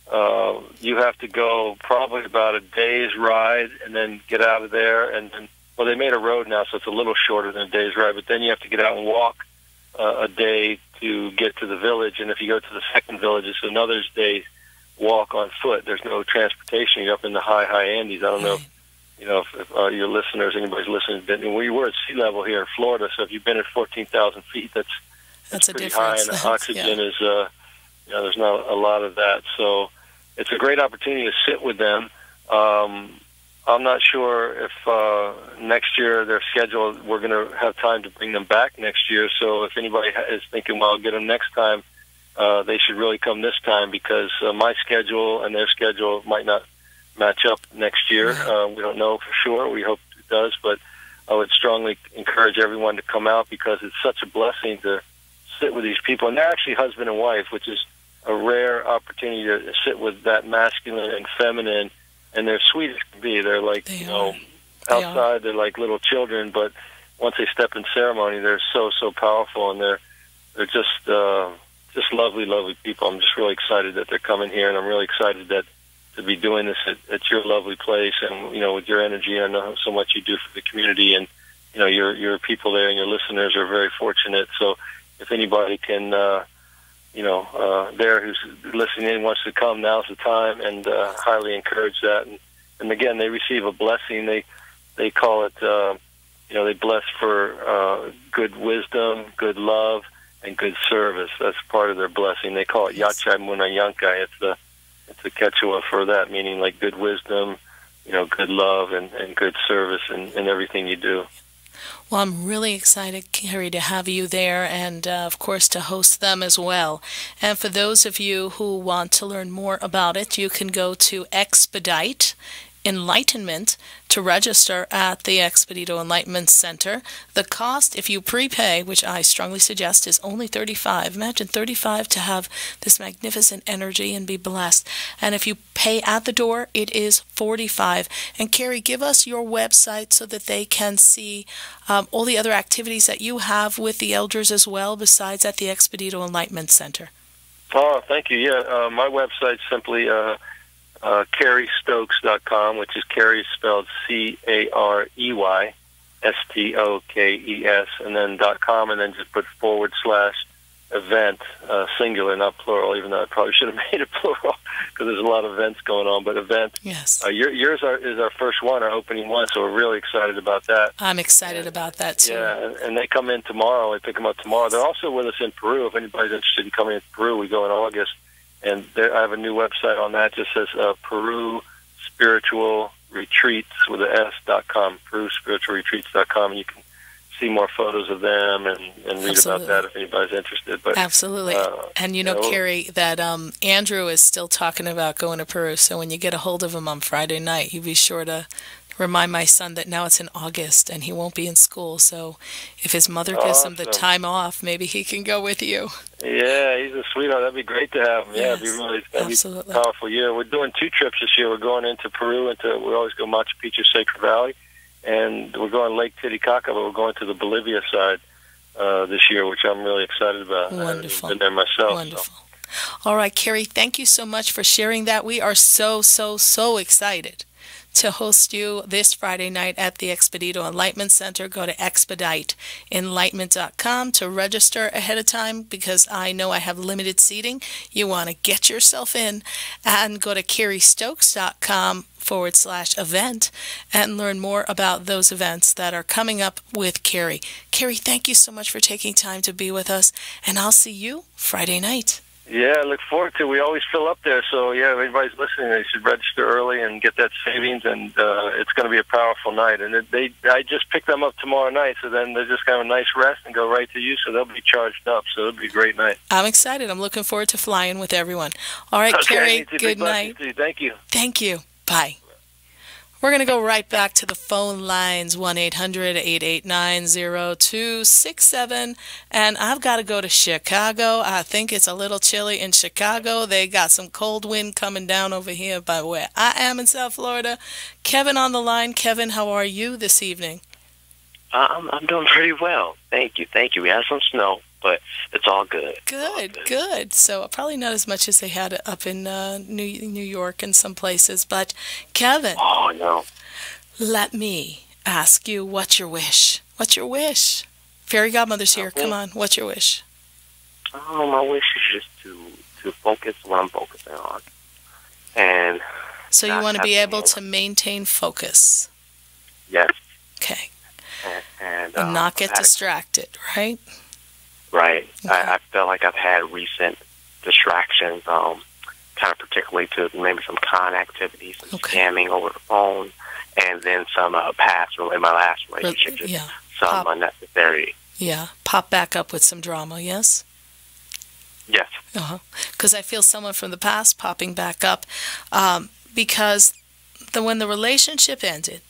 G: Uh, you have to go probably about a day's ride and then get out of there. And, and well, they made a road now, so it's a little shorter than a day's ride. But then you have to get out and walk uh, a day to get to the village. And if you go to the second village, it's another day's walk on foot. There's no transportation. You're up in the high, high Andes. I don't know, if, you know, if, if uh, your listeners, anybody's listening, been, we were at sea level here in Florida, so if you've been at fourteen thousand feet, that's that's, that's pretty a high, and the oxygen yeah. is, uh, you know, there's not a lot of that. So it's a great opportunity to sit with them. Um, I'm not sure if uh, next year their schedule, we're going to have time to bring them back next year. So if anybody is thinking, well, I'll get them next time, Uh, they should really come this time, because uh, my schedule and their schedule might not match up next year. Uh, we don't know for sure. We hope it does, but I would strongly encourage everyone to come out, because it's such a blessing to sit with these people. And they're actually husband and wife, which is a rare opportunity to sit with that masculine and feminine, and they're sweet as can be. They're like, they you know, they outside are. They're like little children, but once they step in ceremony, they're so, so powerful, and they're, they're just... Uh, Just lovely, lovely people. I'm just really excited that they're coming here, and I'm really excited that to be doing this at, at your lovely place, and you know, with your energy. I know so much you do for the community, and you know, your your people there and your listeners are very fortunate. So, if anybody can, uh, you know, uh, there who's listening in wants to come, now's the time, and uh, highly encourage that. And, and again, they receive a blessing. They they call it, uh, you know, they bless for uh, good wisdom, good love, and good service. That's part of their blessing. They call it Yachay Munayankai. It's the it's the Quechua for that, meaning like good wisdom, you know, good love, and, and good service in, in everything you do.
D: Well, I'm really excited, Kerry, to have you there, and uh, of course to host them as well. And for those of you who want to learn more about it, you can go to expedite Enlightenment to register at the Expedito Enlightenment Center. The cost, if you prepay, which I strongly suggest, is only thirty-five dollars. Imagine thirty-five dollars to have this magnificent energy and be blessed. And if you pay at the door, it is forty-five dollars. And Carrie, give us your website so that they can see um, all the other activities that you have with the elders as well, besides at the Expedito Enlightenment Center.
G: Oh, thank you. Yeah, uh, my website's simply uh, uh, Carey Stokes dot com, which is Carey spelled C A R E Y S T O K E S, and then dot .com, and then just put forward slash event, uh, singular, not plural, even though I probably should have made it plural because there's a lot of events going on, but event.
D: Yes.
G: Uh, your, yours are, is our first one, our opening one, so we're really excited about that.
D: I'm excited about that, too.
G: Yeah, and, and they come in tomorrow. We pick them up tomorrow. They're also with us in Peru. If anybody's interested in coming in Peru, we go in August. And there, I have a new website on that. It just says uh, Peru Spiritual Retreats with an S dot com, Peru Spiritual Retreats dot com, and you can see more photos of them and, and read
D: Absolutely.
G: about that if anybody's interested. But
D: Absolutely.
G: Uh,
D: and you know,
G: you know,
D: Carrie, that um, Andrew is still talking about going to Peru, so when you get a hold of him on Friday night, you be sure to remind my son that now it's in August and he won't be in school, so if his mother gives him the
G: Awesome.
D: time off, maybe he can go with you.
G: Yeah, he's a sweetheart. That'd be great to have him. Yeah, it'd be really that'd
D: absolutely.
G: be a powerful year. We're doing two trips this year. We're going into Peru, into we always go Machu Picchu, Sacred Valley, and we're going Lake Titicaca, but we're going to the Bolivia side uh, this year, which I'm really excited about.
D: Wonderful.
G: I've been there myself.
D: Wonderful. So. All right, Carrie, thank you so much for sharing that. We are so, so, so excited to host you this Friday night at the Expedito Enlightenment Center. Go to expedite enlightenment dot com to register ahead of time because I know I have limited seating. You want to get yourself in and go to carey stokes dot com forward slash event and learn more about those events that are coming up with Carrie. Carrie, thank you so much for taking time to be with us, and I'll see you Friday night.
G: Yeah, I look forward to it. We always fill up there, so yeah, if anybody's listening, they should register early and get that savings, and uh, it's going to be a powerful night. And it, they, I just pick them up tomorrow night, so then they're just going to have a nice rest and go right to you, so they'll be charged up, so it'll be a great night.
D: I'm excited. I'm looking forward to flying with everyone. All right,
G: okay,
D: Carrie,
G: you too.
D: good
G: Big
D: night.
G: blessings to you. Thank you.
D: Thank you. Bye. We're going to go right back to the phone lines, one eight hundred, eight eight nine, zero two six seven. And I've got to go to Chicago. I think it's a little chilly in Chicago. They got some cold wind coming down over here by where I am in South Florida. Kevin on the line. Kevin, how are you this evening?
H: Uh, I'm, I'm doing pretty well. Thank you. Thank you. We had some snow, but it's all good.
D: Good, all good. good. So probably not as much as they had up in uh, New New York and some places. But Kevin,
H: oh no,
D: let me ask you, what's your wish? What's your wish? Fairy Godmother's here. Okay. Come on, what's your wish?
H: Oh, my wish is just to to focus what I'm focusing on, and
D: so you want to be able to maintain focus.
H: Yes.
D: Okay.
H: And, and,
D: and
H: um,
D: not get distracted, right?
H: Right.
D: Okay.
H: I, I feel like I've had recent distractions, um, kind of particularly to maybe some con activities, some okay. scamming over the phone, and then some uh, past, really my last relationship, just
D: yeah.
H: some
D: Pop.
H: unnecessary.
D: Yeah. Pop back up with some drama, yes?
H: Yes.
D: Uh-huh. Because I feel someone from the past popping back up um, because the when the relationship ended,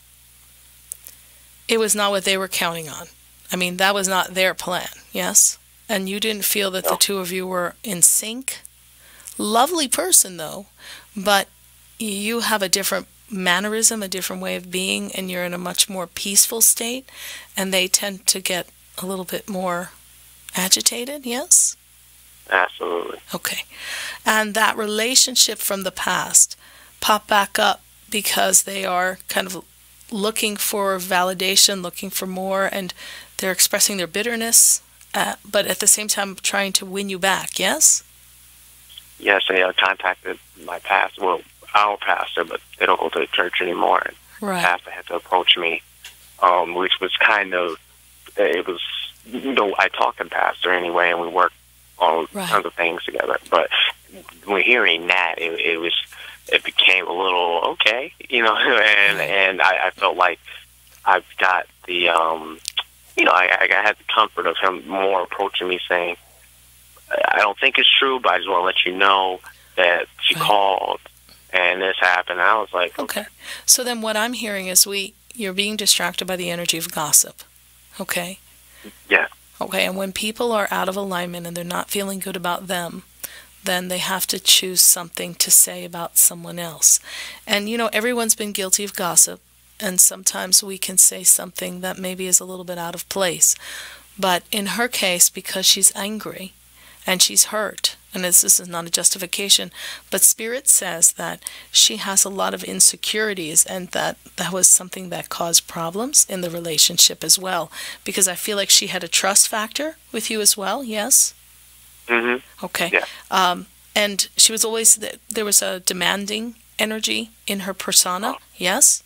D: it was not what they were counting on. I mean, that was not their plan, yes? And you didn't feel that no. the two of you were in sync? Lovely person, though, but you have a different mannerism, a different way of being, and you're in a much more peaceful state, and they tend to get a little bit more agitated, yes?
H: Absolutely.
D: Okay. And that relationship from the past pop back up because they are kind of looking for validation, looking for more, and they're expressing their bitterness, uh, but at the same time trying to win you back, yes?
H: Yes, they uh, contacted my pastor, well, our pastor, but they don't go to the church anymore. And
D: right.
H: The pastor had to approach me, um, which was kind of, it was, you know, I talk to the pastor anyway, and we work on
D: right.
H: tons of things together. But when hearing that, it, it was, it became a little okay, you know, and right. and I, I felt like I've got the, um, you know, I, I had the comfort of him more approaching me saying, I don't think it's true, but I just want to let you know that she right. called and this happened. I was like, okay.
D: Okay. So then what I'm hearing is we you're being distracted by the energy of gossip. Okay?
H: Yeah.
D: Okay, and when people are out of alignment and they're not feeling good about them, then they have to choose something to say about someone else. And, you know, everyone's been guilty of gossip, and sometimes we can say something that maybe is a little bit out of place. But in her case, because she's angry and she's hurt, and this, this is not a justification, but Spirit says that she has a lot of insecurities, and that that was something that caused problems in the relationship as well. Because I feel like she had a trust factor with you as well, yes?
H: Mm-hmm.
D: Okay.
H: Yeah.
D: Um, and she was always, there was a demanding energy in her persona, yes?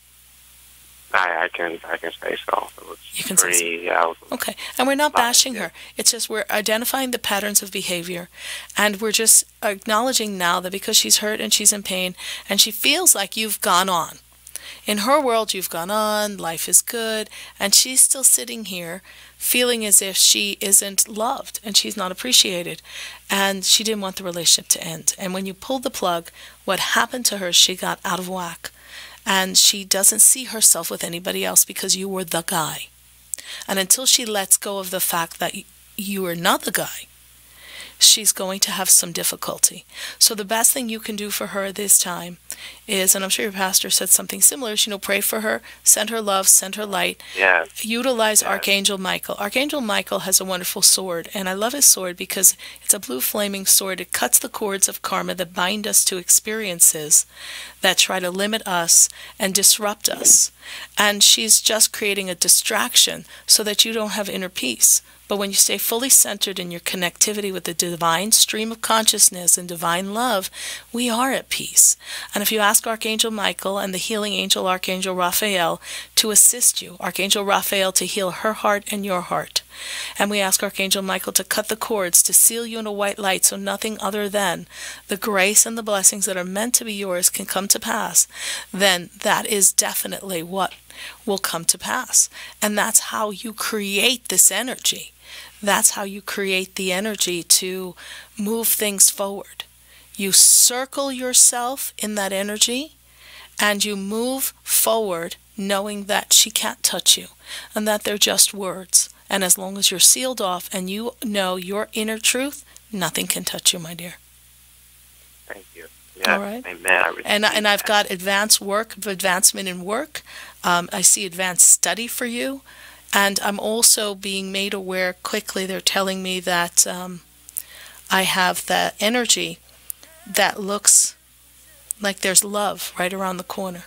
H: I, I can I can say so. It was
D: You can
H: pretty,
D: say so.
H: yeah, I was,
D: Okay. And we're not bashing her. It's just we're identifying the patterns of behavior, and we're just acknowledging now that because she's hurt and she's in pain and she feels like you've gone on. In her world, you've gone on, life is good, and she's still sitting here feeling as if she isn't loved and she's not appreciated, and she didn't want the relationship to end. And when you pulled the plug, what happened to her is she got out of whack. And she doesn't see herself with anybody else because you were the guy. And until she lets go of the fact that you are not the guy, she's going to have some difficulty. So the best thing you can do for her this time is, and I'm sure your pastor said something similar, is, you know, pray for her, send her love, send her light.
H: Yeah.
D: Utilize yeah. Archangel Michael. Archangel Michael has a wonderful sword, and I love his sword because it's a blue flaming sword. It cuts the cords of karma that bind us to experiences that try to limit us and disrupt us. And she's just creating a distraction so that you don't have inner peace. But when you stay fully centered in your connectivity with the divine stream of consciousness and divine love, we are at peace. And if you ask Archangel Michael and the healing angel Archangel Raphael to assist you, Archangel Raphael to heal her heart and your heart, and we ask Archangel Michael to cut the cords, to seal you in a white light so nothing other than the grace and the blessings that are meant to be yours can come to pass, then that is definitely what will come to pass. And that's how you create this energy. That's how you create the energy to move things forward. You circle yourself in that energy and you move forward knowing that she can't touch you and that they're just words. And as long as you're sealed off and you know your inner truth, nothing can touch you, my dear.
H: Thank you. Yeah,
D: all right.
H: Amen.
D: And, and I've got advanced work, advancement in work. Um, I see advanced study for you. And I'm also being made aware quickly. They're telling me that um, I have the energy that looks like there's love right around the corner.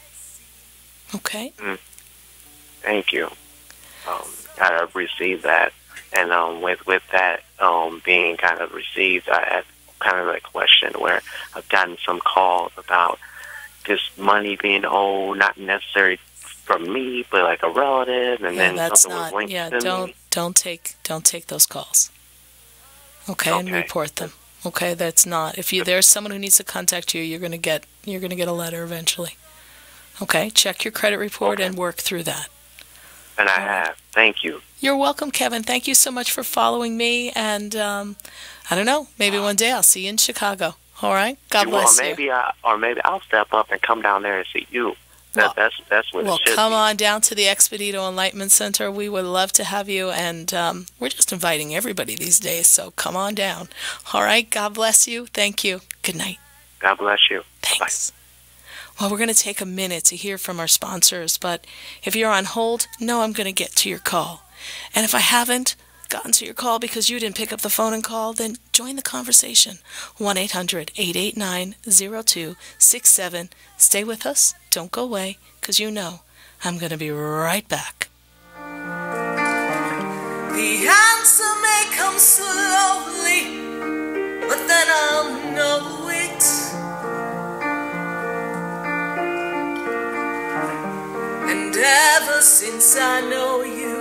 D: Okay?
H: Mm. Thank you. Um, I received that. And um, with, with that um, being kind of received, I had kind of a question where I've gotten some calls about just money being owed, not necessarily from me, but like a relative, and
D: yeah,
H: then
D: that's
H: something
D: not,
H: was linked
D: yeah,
H: to
D: don't,
H: me.
D: don't take, don't take those calls. Okay,
H: okay,
D: and report them. Okay, that's not. If you there's someone who needs to contact you, you're gonna get, you're gonna get a letter eventually. Okay, check your credit report okay. and work through that.
H: And I have. Thank you.
D: You're welcome, Kevin. Thank you so much for following me, and um, I don't know, maybe one day I'll see you in Chicago. All right, God bless
H: well, maybe
D: you.
H: I, or maybe I'll step up and come down there and see you. That, well, that's that's what
D: well,
H: it should
D: come
H: be.
D: on down to the Expedito Enlightenment Center. We would love to have you, and um, we're just inviting everybody these days, so come on down. All right, God bless you. Thank you. Good night.
H: God bless you.
D: Thanks. Bye. Well, we're going to take a minute to hear from our sponsors, but if you're on hold, know I'm going to get to your call. And if I haven't gotten to your call because you didn't pick up the phone and call, then join the conversation. one eight hundred, eight eight nine, zero two six seven. Stay with us. Don't go away, because you know I'm going to be right back.
I: The answer may come slowly, but then I'll know it. And ever since I know you,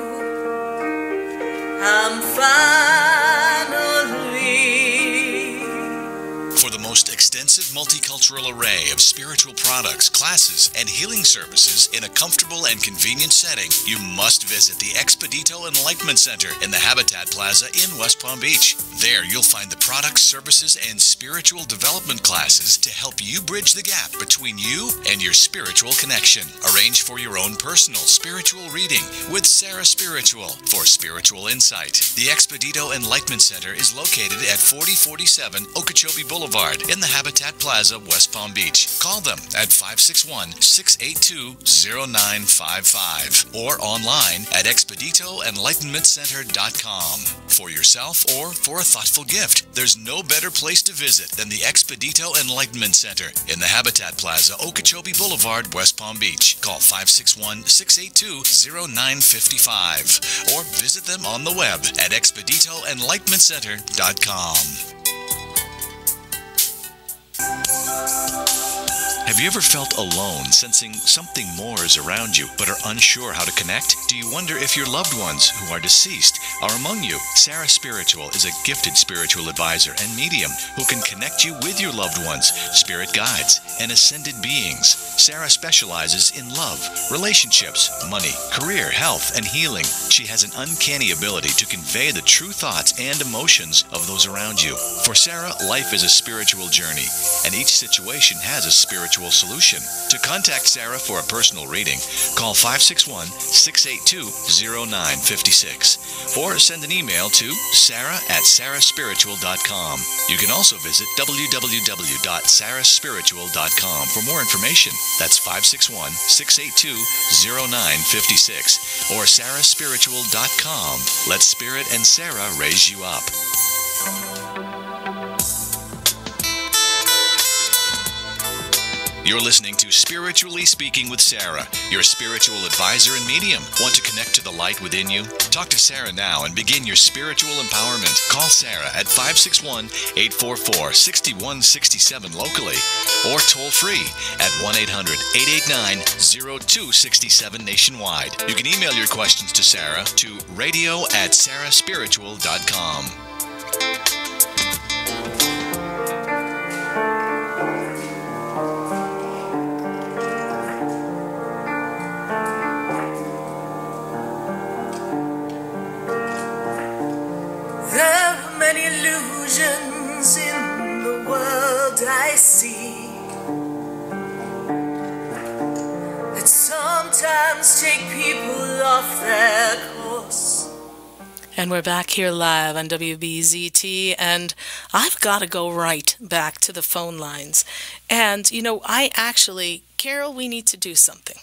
I: I'm finally.
C: For the most extensive multicultural array of spiritual products, classes, and healing services in a comfortable and convenient setting, you must visit the Expedito Enlightenment Center in the Habitat Plaza in West Palm Beach. There you'll find the products, services, and spiritual development classes to help you bridge the gap between you and your spiritual connection. Arrange for your own personal spiritual reading with Sarah Spiritual for spiritual insight. The Expedito Enlightenment Center is located at forty forty-seven Okeechobee Boulevard in the Habitat Plaza, West Palm Beach. Call them at five six one, six eight two, zero nine five five or online at expedito enlightenment center dot com. For yourself or for a thoughtful gift, there's no better place to visit than the Expedito Enlightenment Center in the Habitat Plaza, Okeechobee Boulevard, West Palm Beach. Call five six one, six eight two, zero nine five five or visit them on the web at expedito enlightenment center dot com. Have you ever felt alone, sensing something more is around you, but are unsure how to connect? Do you wonder if your loved ones who are deceased are among you? Sarah Spiritual is a gifted spiritual advisor and medium who can connect you with your loved ones, spirit guides, and ascended beings. Sarah specializes in love, relationships, money, career, health, and healing. She has an uncanny ability to convey the true thoughts and emotions of those around you. For Sarah, life is a spiritual journey, and each situation has a spiritual solution. To contact Sarah for a personal reading, call five six one, six eight two, zero nine five six or send an email to sarah at sarah spiritual dot com. You can also visit w w w dot sarah spiritual dot com for more information. That's five six one, six eight two, zero nine five six or sarah spiritual dot com. Let Spirit and Sarah raise you up. You're listening to Spiritually Speaking with Sarah, your spiritual advisor and medium. Want to connect to the light within you? Talk to Sarah now and begin your spiritual empowerment. Call Sarah at five six one, eight four four, six one six seven locally or toll free at one eight hundred, eight eight nine, zero two six seven nationwide. You can email your questions to Sarah to radio at sarah spiritual dot com.
I: Many illusions in the world I see that sometimes take people off their course.
D: And we're back here live on W B Z T, and I've got to go right back to the phone lines. And, you know, I actually, Carol, we need to do something.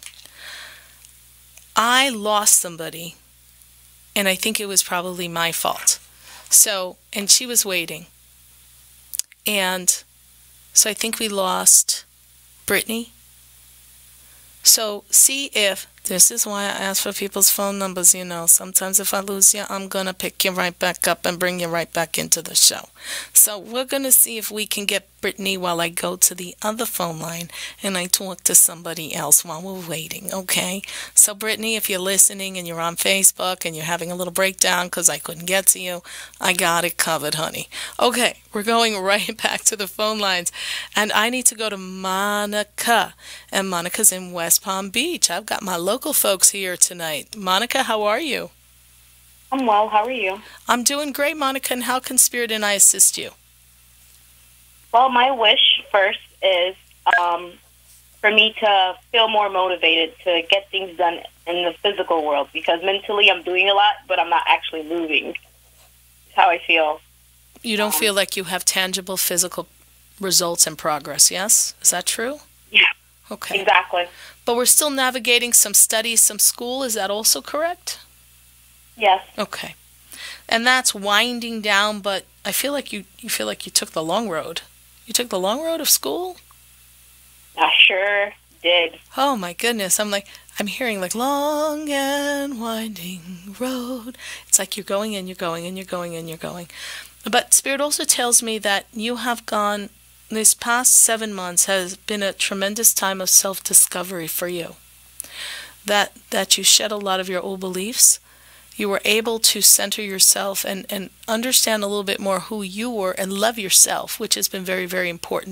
D: I lost somebody, and I think it was probably my fault. So, and she was waiting. And so I think we lost Brittany. So see if, this is why I ask for people's phone numbers, you know. Sometimes if I lose you, I'm going to pick you right back up and bring you right back into the show. So we're going to see if we can get Brittany while I go to the other phone line and I talk to somebody else while we're waiting, okay? So Brittany, if you're listening and you're on Facebook and you're having a little breakdown because I couldn't get to you, I got it covered, honey. Okay, we're going right back to the phone lines. And I need to go to Monica. And Monica's in West Palm Beach. I've got my local folks here tonight. Monica, how are you?
K: I'm well. How are you?
D: I'm doing great, Monica. And how can Spirit and I assist you?
K: Well, my wish first is um, for me to feel more motivated to get things done in the physical world, because mentally I'm doing a lot, but I'm not actually moving. That's how I feel.
D: You don't
K: um,
D: feel like you have tangible physical results and progress, yes? Is that true?
K: Yeah.
D: Okay.
K: Exactly.
D: But we're still navigating some studies, some school. Is that also correct?
K: Yes.
D: Okay. And that's winding down, but I feel like you, you feel like you took the long road. You took the long road of school?
K: I sure did.
D: Oh, my goodness. I'm like, I'm hearing like long and winding road. It's like you're going and you're going and you're going and you're going. But Spirit also tells me that you have gone, this past seven months has been a tremendous time of self-discovery for you. That, that you shed a lot of your old beliefs. You were able to center yourself and, and understand a little bit more who you were and love yourself, which has been very, very important.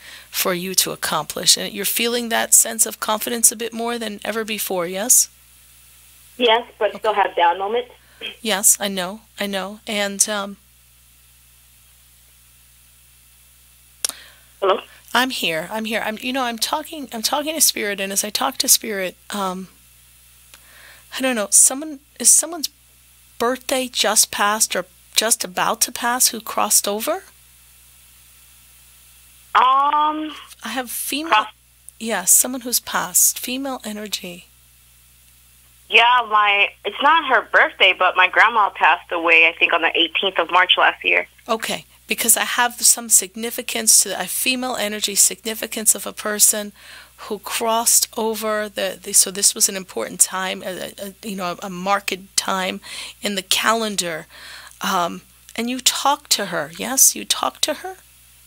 D: for you to accomplish. And you're feeling that sense of confidence a bit more than ever before, yes?
K: Yes, but still have down moments.
D: Yes, I know, I know. And um,
K: hello,
D: I'm here. I'm here. I'm, you know, I'm talking. I'm talking to Spirit, and as I talk to Spirit, um, I don't know. Someone is someone's birthday just passed or just about to pass who crossed over.
K: Um,
D: I have female. Yes, someone who's passed. Female energy.
K: Yeah, my it's not her birthday, but my grandma passed away, I think, on the eighteenth of March last year.
D: Okay, because I have some significance to the a female energy significance of a person who crossed over the, the so this was an important time, a, a, you know, a, a marked time in the calendar. Um, and you talked to her, yes? You talked to her?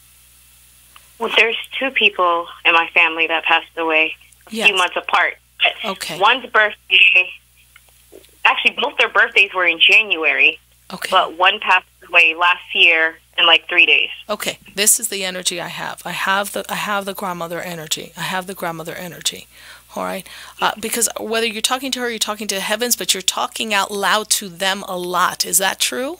K: Well, there's two people in my family that passed away a
D: Yes.
K: few months apart.
D: Okay.
K: One's birthday, actually, both their birthdays were in January.
D: Okay.
K: But one passed away last year in like three days.
D: Okay, this is the energy I have. I have the I have the grandmother energy. I have the grandmother energy. All right, uh, because whether you're talking to her, you're talking to the heavens, but you're talking out loud to them a lot. Is that true?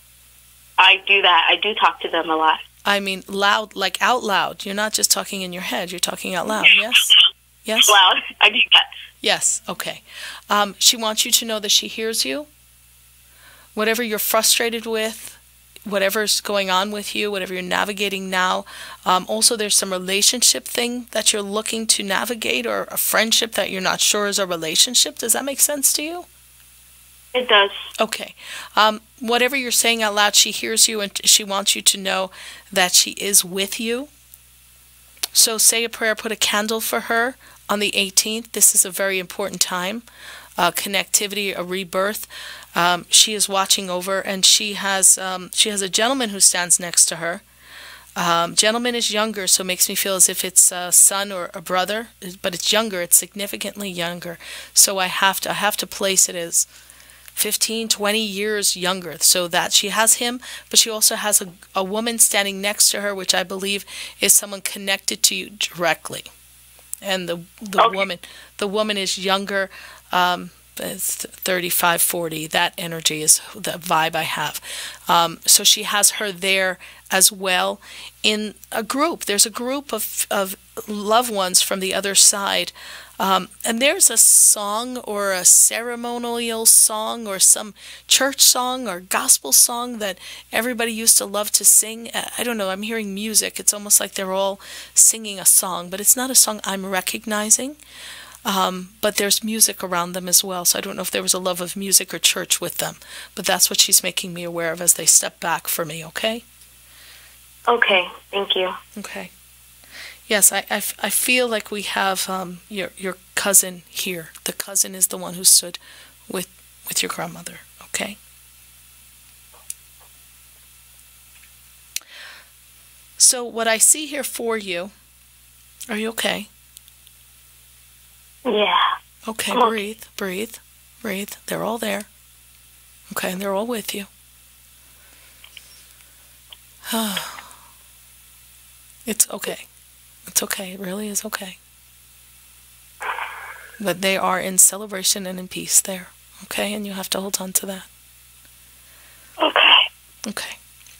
K: I do that. I do talk to them a lot.
D: I mean, loud, like out loud. You're not just talking in your head. You're talking out loud. Yes. Yes.
K: Loud. I do that.
D: Yes. Okay. Um, she wants you to know that she hears you. Whatever you're frustrated with, whatever's going on with you, whatever you're navigating now. Um, also, there's some relationship thing that you're looking to navigate, or a friendship that you're not sure is a relationship. Does that make sense to you?
K: It does.
D: Okay. Um, whatever you're saying out loud, she hears you, and she wants you to know that she is with you. So say a prayer, put a candle for her on the eighteenth. This is a very important time. Uh, connectivity, a rebirth. Um, she is watching over, and she has um, she has a gentleman who stands next to her. Um, gentleman is younger, so it makes me feel as if it's a son or a brother, but it's younger. It's significantly younger. So I have to I have to place it as fifteen, twenty years younger, so that she has him, but she also has a, a woman standing next to her, which I believe is someone connected to you directly. And the the
K: Okay.
D: woman the woman is younger. Um, it's thirty-five, forty. That energy is the vibe I have. Um, so she has her there as well in a group. There's a group of, of loved ones from the other side. Um, and there's a song or a ceremonial song or some church song or gospel song that everybody used to love to sing. I don't know, I'm hearing music. It's almost like they're all singing a song, but it's not a song I'm recognizing. Um, but there's music around them as well, so I don't know if there was a love of music or church with them. But that's what she's making me aware of as they step back for me, okay?
K: Okay, thank you.
D: Okay. Yes, I, I, I feel like we have um, your your cousin here. The cousin is the one who stood with, with your grandmother, okay? So what I see here for you, are you okay?
K: Yeah.
D: Okay,
K: I'm okay.
D: breathe, breathe, breathe. They're all there. Okay, and they're all with you. It's okay. It's okay. It really is okay. But they are in celebration and in peace there. Okay, and you have to hold on to that.
K: Okay.
D: Okay.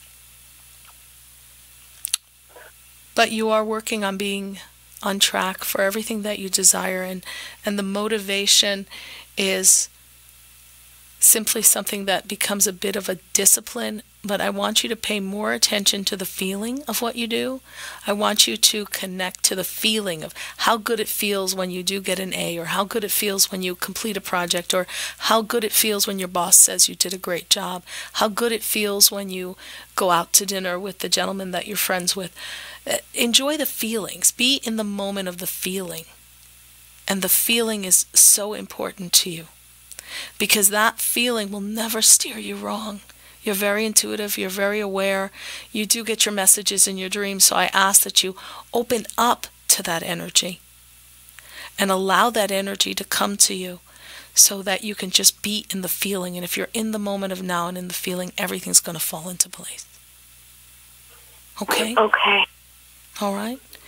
D: But you are working on being on track for everything that you desire, and, and the motivation is simply something that becomes a bit of a discipline. But I want you to pay more attention to the feeling of what you do. I want you to connect to the feeling of how good it feels when you do get an A, or how good it feels when you complete a project, or how good it feels when your boss says you did a great job, how good it feels when you go out to dinner with the gentleman that you're friends with. Uh, Enjoy the feelings. Be in the moment of the feeling. And the feeling is so important to you, because that feeling will never steer you wrong. You're very intuitive, you're very aware, you do get your messages in your dreams, so I ask that you open up to that energy and allow that energy to come to you so that you can just be in the feeling. And if you're in the moment of now and in the feeling, everything's going to fall into place. Okay?
K: Okay.
D: All right?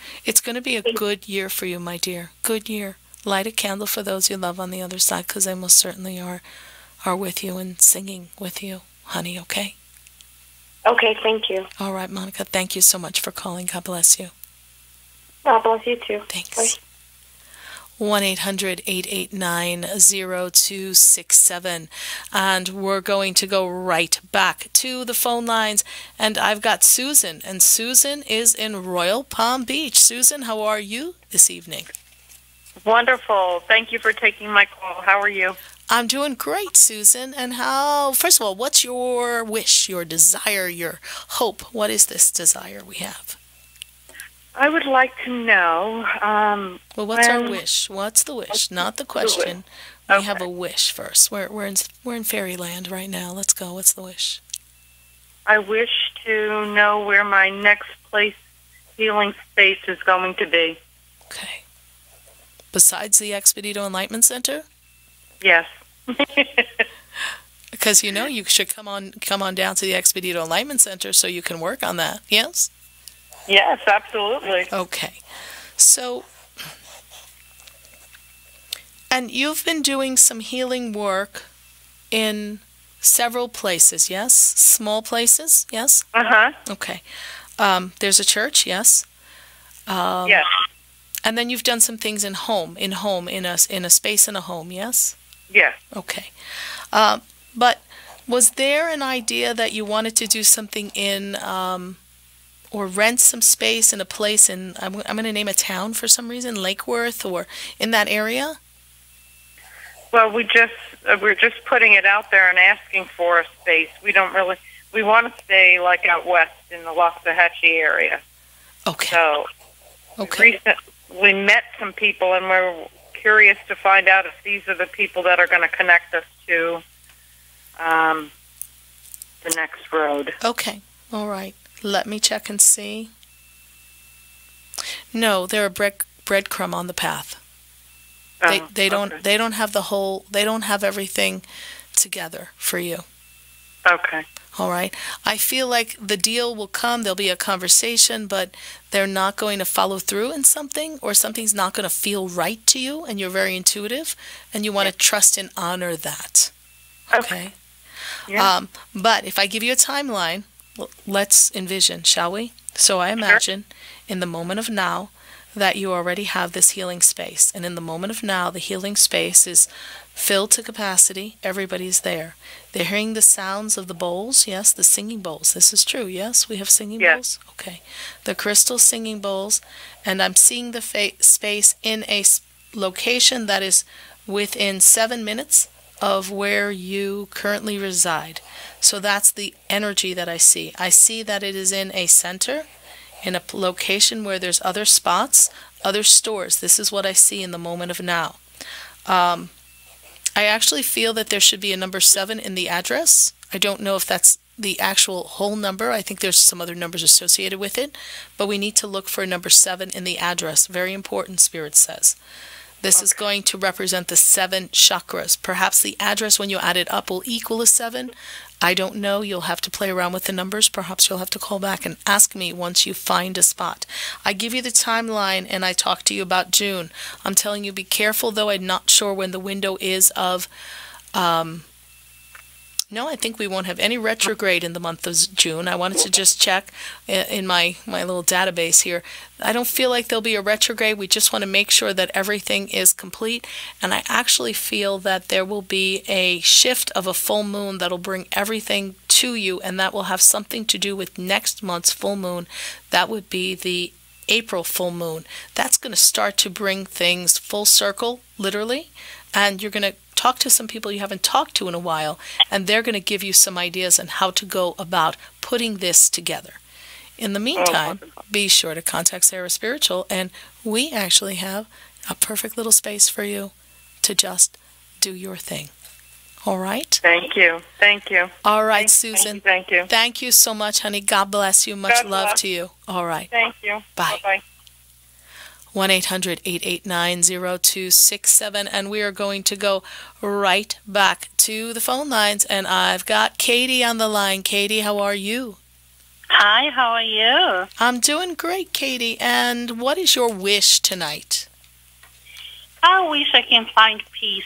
D: It's going to be a good year for you, my dear. Good year. Light a candle for those you love on the other side, because they most certainly are are with you and singing with you, honey, okay?
K: Okay, thank you.
D: All right, Monica, thank you so much for calling. God bless you.
K: God bless you too.
D: Thanks.
K: Bye.
D: one eight hundred, eight eight nine, zero two six seven. And we're going to go right back to the phone lines. And I've got Susan, and Susan is in Royal Palm Beach. Susan, how are you this evening?
L: Wonderful. Thank you for taking my call. How are you?
D: I'm doing great, Susan. And how, first of all, what's your wish, your desire, your hope? What is this desire we have?
L: I would like to know. Um,
D: well, what's
L: when,
D: our wish? What's the wish? Not the question. We okay. have a wish first. We're we're in we're in fairyland right now. Let's go. What's the wish?
L: I wish to know where my next place healing space is going to be.
D: Okay. Besides the Expedito Enlightenment Center?
L: Yes.
D: Because you know you should come on come on down to the Expedito Enlightenment Center so you can work on that. Yes.
L: Yes, absolutely.
D: Okay. So, and you've been doing some healing work in several places, yes? Small places, yes?
L: Uh-huh.
D: Okay. Um, there's a church, yes? Um,
L: yes.
D: And then you've done some things in home, in home, in a, in a space in a home, yes?
L: Yes.
D: Okay. Um, but was there an idea that you wanted to do something in... Um, or rent some space in a place in, I'm, I'm going to name a town for some reason, Lake Worth, or in that area?
L: Well, we just, uh, we're just putting it out there and asking for a space. We don't really, we want to stay like out west in the Loxahatchee area.
D: Okay.
L: So,
D: okay.
L: Recent, we met some people and we're curious to find out if these are the people that are going to connect us to um, the next road.
D: Okay. All right. Let me check and see. No, they're a bread breadcrumb on the path. Oh, they they don't
L: okay.
D: they don't have the whole they don't have everything together for you.
L: Okay.
D: All right. I feel like the deal will come, there'll be a conversation, but they're not going to follow through in something, or something's not going to feel right to you, and you're very intuitive and you want yeah. to trust and honor that. Okay.
L: okay. Yeah.
D: Um but if I give you a timeline, let's envision, shall we? So I imagine sure. in the moment of now that you already have this healing space. And in the moment of now, the healing space is filled to capacity. Everybody's there. They're hearing the sounds of the bowls. Yes, the singing bowls. This is true. Yes, we have singing
L: yes.
D: bowls. Okay. The crystal singing bowls. And I'm seeing the fa- space in a location that is within seven minutes of where you currently reside. So that's the energy that I see. I see that it is in a center, in a location where there's other spots, other stores. This is what I see in the moment of now. Um, I actually feel that there should be a number seven in the address. I don't know if that's the actual whole number. I think there's some other numbers associated with it. But we need to look for number seven in the address. Very important, Spirit says. This okay. is going to represent the seven chakras. Perhaps the address, when you add it up, will equal a seven. I don't know. You'll have to play around with the numbers. Perhaps you'll have to call back and ask me once you find a spot. I give you the timeline, and I talk to you about June. I'm telling you, be careful, though. I'm not sure when the window is of... Um, No, I think we won't have any retrograde in the month of June. I wanted to just check in my, my little database here. I don't feel like there'll be a retrograde. We just want to make sure that everything is complete. And I actually feel that there will be a shift of a full moon that'll bring everything to you, and that will have something to do with next month's full moon. That would be the April full moon. That's going to start to bring things full circle, literally, and you're going to talk to some people you haven't talked to in a while, and they're going to give you some ideas on how to go about putting this together. In the meantime, oh, be sure to contact Sarah Spiritual, and we actually have a perfect little space for you to just do your thing. All right?
L: Thank you. Thank you.
D: All right,
L: thank,
D: Susan.
L: Thank you.
D: Thank you so much, honey. God bless you. Much
L: God
D: love
L: bless.
D: to you. All right.
L: Thank you.
D: Bye.
L: Bye-bye.
D: one eight hundred, eight eight nine, zero two six seven, and we are going to go right back to the phone lines, and I've got Katie on the line. Katie, how are you?
J: Hi, how are you?
D: I'm doing great, Katie. And what is your wish tonight?
J: I wish I can find peace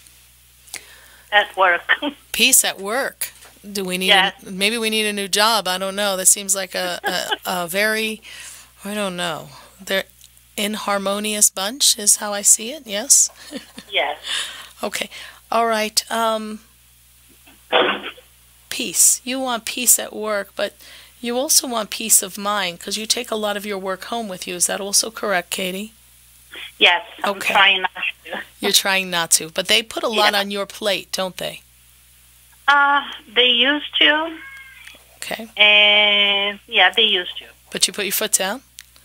J: at work.
D: Peace at work. Do we need?
J: Yes.
D: A, maybe we need a new job. I don't know. That seems like a a, a very, I don't know. They're inharmonious bunch is how I see it. Yes.
J: Yes.
D: Okay. All right. Um. Peace. You want peace at work, but you also want peace of mind because you take a lot of your work home with you. Is that also correct, Katie?
J: Yes, I'm
D: okay.
J: trying not to.
D: You're trying not to, but they put a lot yeah. on your plate, don't they?
J: Uh, they used to.
D: Okay.
J: And, yeah, they used to.
D: But you put your foot down?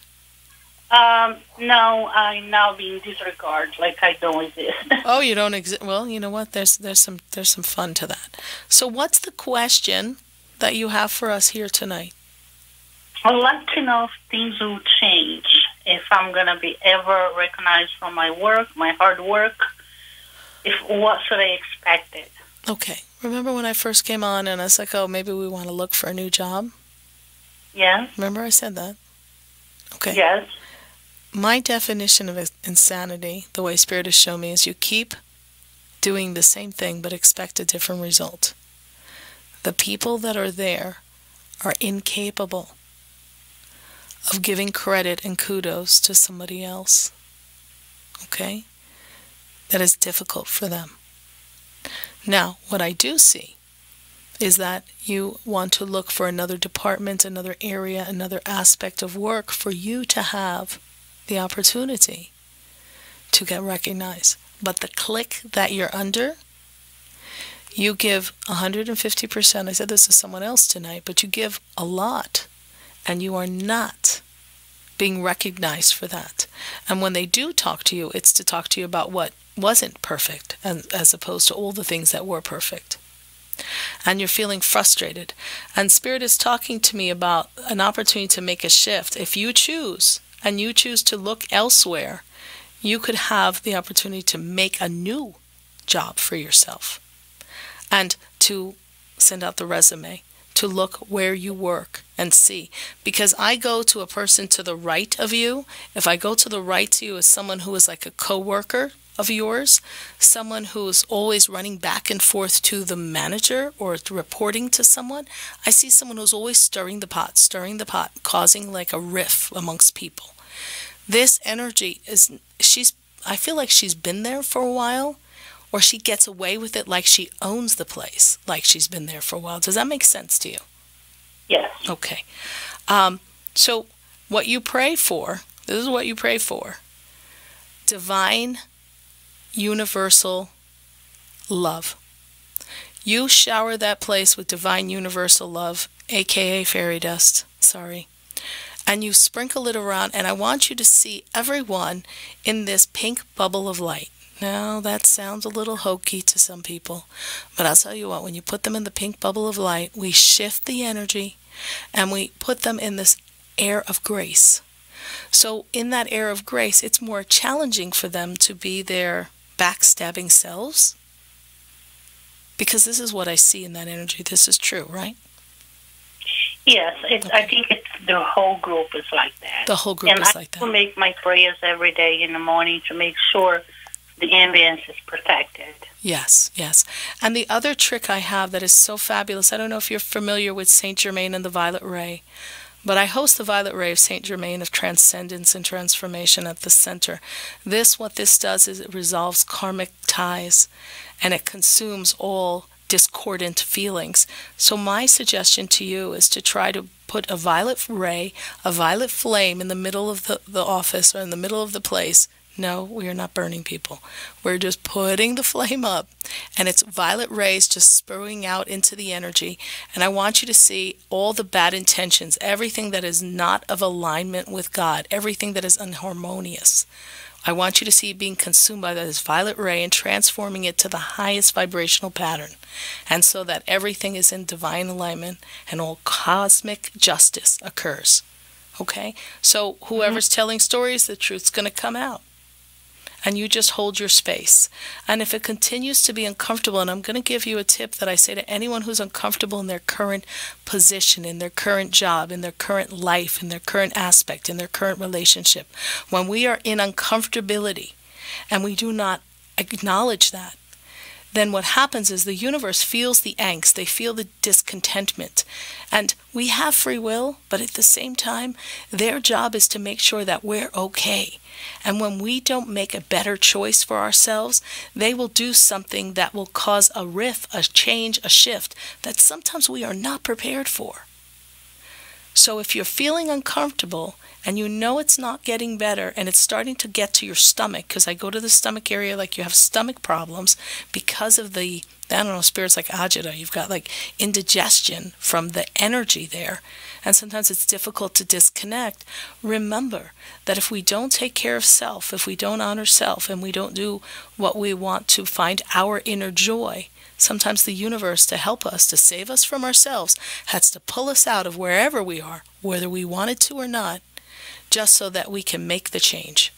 J: Um, no, I'm now being disregarded, like I don't exist.
D: Oh, you don't exist? Well, you know what? There's there's some there's some fun to that. So what's the question that you have for us here tonight?
J: I'd like to know if things will change, if I'm going to be ever recognized for my work, my hard work. If what should I expect it?
D: Okay. Remember when I first came on and I was like, oh, maybe we want to look for a new job?
J: Yeah.
D: Remember I said that? Okay.
J: Yes.
D: My definition of insanity, the way Spirit has shown me, is you keep doing the same thing but expect a different result. The people that are there are incapable of giving credit and kudos to somebody else. Okay? That is difficult for them. Now, what I do see is that you want to look for another department, another area, another aspect of work for you to have the opportunity to get recognized. But the clique that you're under, you give one hundred fifty percent. I said this to someone else tonight, but you give a lot, and you are not being recognized for that. And when they do talk to you, it's to talk to you about what wasn't perfect, and as opposed to all the things that were perfect. And you're feeling frustrated. And Spirit is talking to me about an opportunity to make a shift. If you choose, and you choose to look elsewhere, you could have the opportunity to make a new job for yourself. And to send out the resume, to look where you work and see. Because I go to a person to the right of you, if I go to the right to you as someone who is like a co-worker of yours, someone who is always running back and forth to the manager or reporting to someone, I see someone who's always stirring the pot, stirring the pot, causing like a riff amongst people. This energy is, she's, I feel like she's been there for a while, or she gets away with it like she owns the place, like she's been there for a while. Does that make sense to you?
J: Yes.
D: Okay. Um, so what you pray for, this is what you pray for. Divine, universal love. You shower that place with divine, universal love, a k a fairy dust. Sorry. And you sprinkle it around, and I want you to see everyone in this pink bubble of light. Now, that sounds a little hokey to some people, but I'll tell you what, when you put them in the pink bubble of light, we shift the energy, and we put them in this air of grace. So in that air of grace, it's more challenging for them to be their backstabbing selves, because this is what I see in that energy. This is true, right?
J: Yes, it's, okay. I think it's the whole group is like that.
D: The whole group
J: and
D: is
J: I
D: like that.
J: And I make my prayers every day in the morning to make sure the ambience is protected.
D: Yes, yes. And the other trick I have that is so fabulous, I don't know if you're familiar with Saint Germain and the Violet Ray, but I host the Violet Ray of Saint Germain of Transcendence and Transformation at the center. This, what this does is it resolves karmic ties, and it consumes all discordant feelings. So my suggestion to you is to try to put a violet ray, a violet flame in the middle of the, the office or in the middle of the place. No, we are not burning people. We're just putting the flame up, and it's violet rays just spewing out into the energy. And I want you to see all the bad intentions, everything that is not of alignment with God, everything that is unharmonious. I want you to see it being consumed by this violet ray and transforming it to the highest vibrational pattern. And so that everything is in divine alignment and all cosmic justice occurs. Okay? So whoever's mm-hmm. telling stories, the truth's going to come out. and you just hold your space. And if it continues to be uncomfortable, and I'm going to give you a tip that I say to anyone who's uncomfortable in their current position, in their current job, in their current life, in their current aspect, in their current relationship, when we are in uncomfortability and we do not acknowledge that, then what happens is the universe feels the angst, they feel the discontentment. And we have free will, but at the same time, their job is to make sure that we're okay. And when we don't make a better choice for ourselves, they will do something that will cause a rift, a change, a shift that sometimes we are not prepared for. So if you're feeling uncomfortable and you know it's not getting better and it's starting to get to your stomach, because I go to the stomach area like you have stomach problems because of the, I don't know, spirits like agita. You've got like indigestion from the energy there. And sometimes it's difficult to disconnect. Remember that if we don't take care of self, if we don't honor self, and we don't do what we want to find our inner joy, sometimes the universe, to help us, to save us from ourselves, has to pull us out of wherever we are, whether we wanted to or not, just so that we can make the change.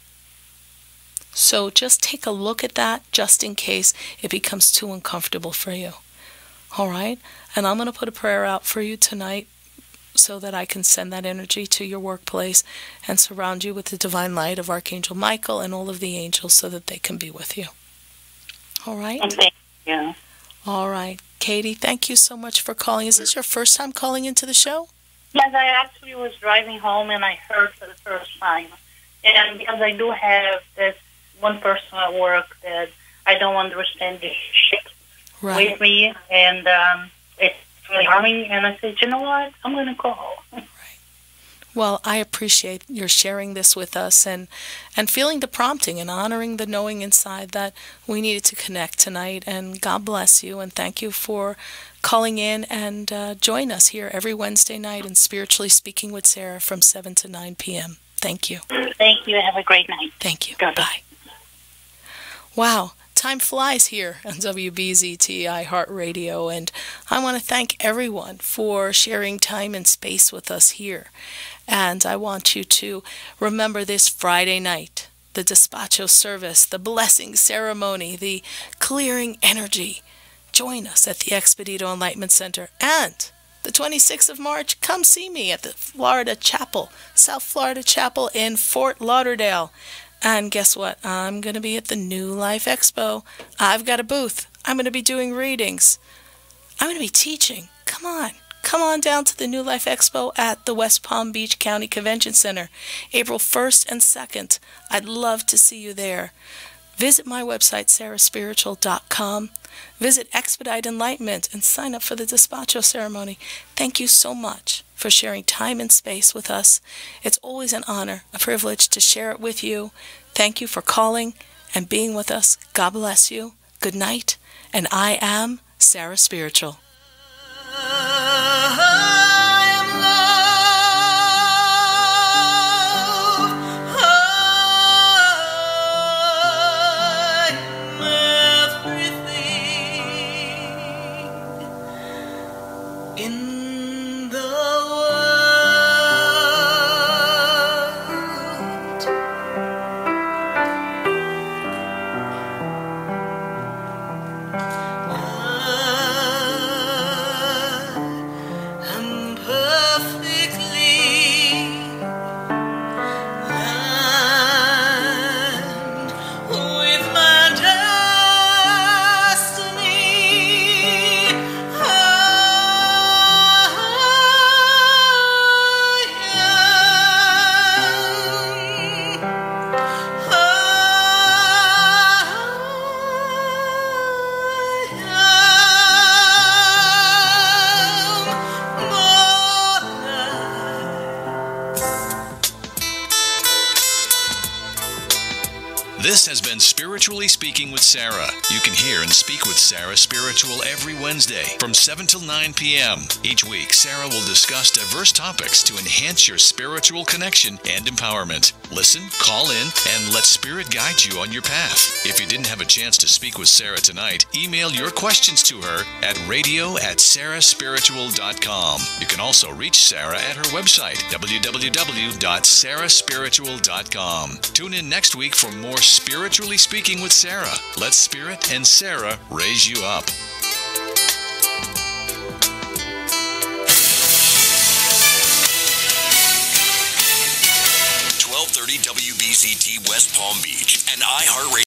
D: So just take a look at that, just in case it becomes too uncomfortable for you. All right? And I'm going to put a prayer out for you tonight so that I can send that energy to your workplace and surround you with the divine light of Archangel Michael and all of the angels so that they can be with you. All right?
J: Thank you.
D: All right. Katie, thank you so much for calling. Is this your first time calling into the show?
J: Yes, I actually was driving home and I heard for the first time. And because I do have this one person at work that I don't understand this shit
D: right.
J: with me, and um, it's really harming. And I said, you know what? I'm going to call.
D: Right. Well, I appreciate your sharing this with us and, and feeling the prompting and honoring the knowing inside that we needed to connect tonight. And God bless you, and thank you for calling in and uh, join us here every Wednesday night in Spiritually Speaking with Sarah from seven to nine p.m. Thank you.
J: Thank you. Have a great night.
D: Thank you. Bye. Bye. Wow. Time flies here on W B Z T iHeartRadio, and I want to thank everyone for sharing time and space with us here. And I want you to remember this Friday night, the Despacho service, the blessing ceremony, the clearing energy. Join us at the Expedito Enlightenment Center. And the twenty-sixth of March, come see me at the Florida Chapel, South Florida Chapel in Fort Lauderdale. And guess what? I'm going to be at the New Life Expo. I've got a booth. I'm going to be doing readings. I'm going to be teaching. Come on. Come on down to the New Life Expo at the West Palm Beach County Convention Center, April first and second. I'd love to see you there. Visit my website, sarah spiritual dot com. Visit Expedite Enlightenment and sign up for the Despacho ceremony. Thank you so much for sharing time and space with us. It's always an honor, a privilege to share it with you. Thank you for calling and being with us. God bless you. Good night. And I am Sarah Spiritual.
C: This has been Spiritual Spiritually Speaking with Sarah. You can hear and speak with Sarah Spiritual every Wednesday from seven till nine p.m. Each week, Sarah will discuss diverse topics to enhance your spiritual connection and empowerment. Listen, call in, and let Spirit guide you on your path. If you didn't have a chance to speak with Sarah tonight, email your questions to her at radio at sarah spiritual dot com. You can also reach Sarah at her website, w w w dot sarah spiritual dot com. Tune in next week for more Spiritually Speaking with Sarah. Let Spirit and Sarah raise you up.
B: twelve thirty W B Z T West Palm Beach and iHeartRadio.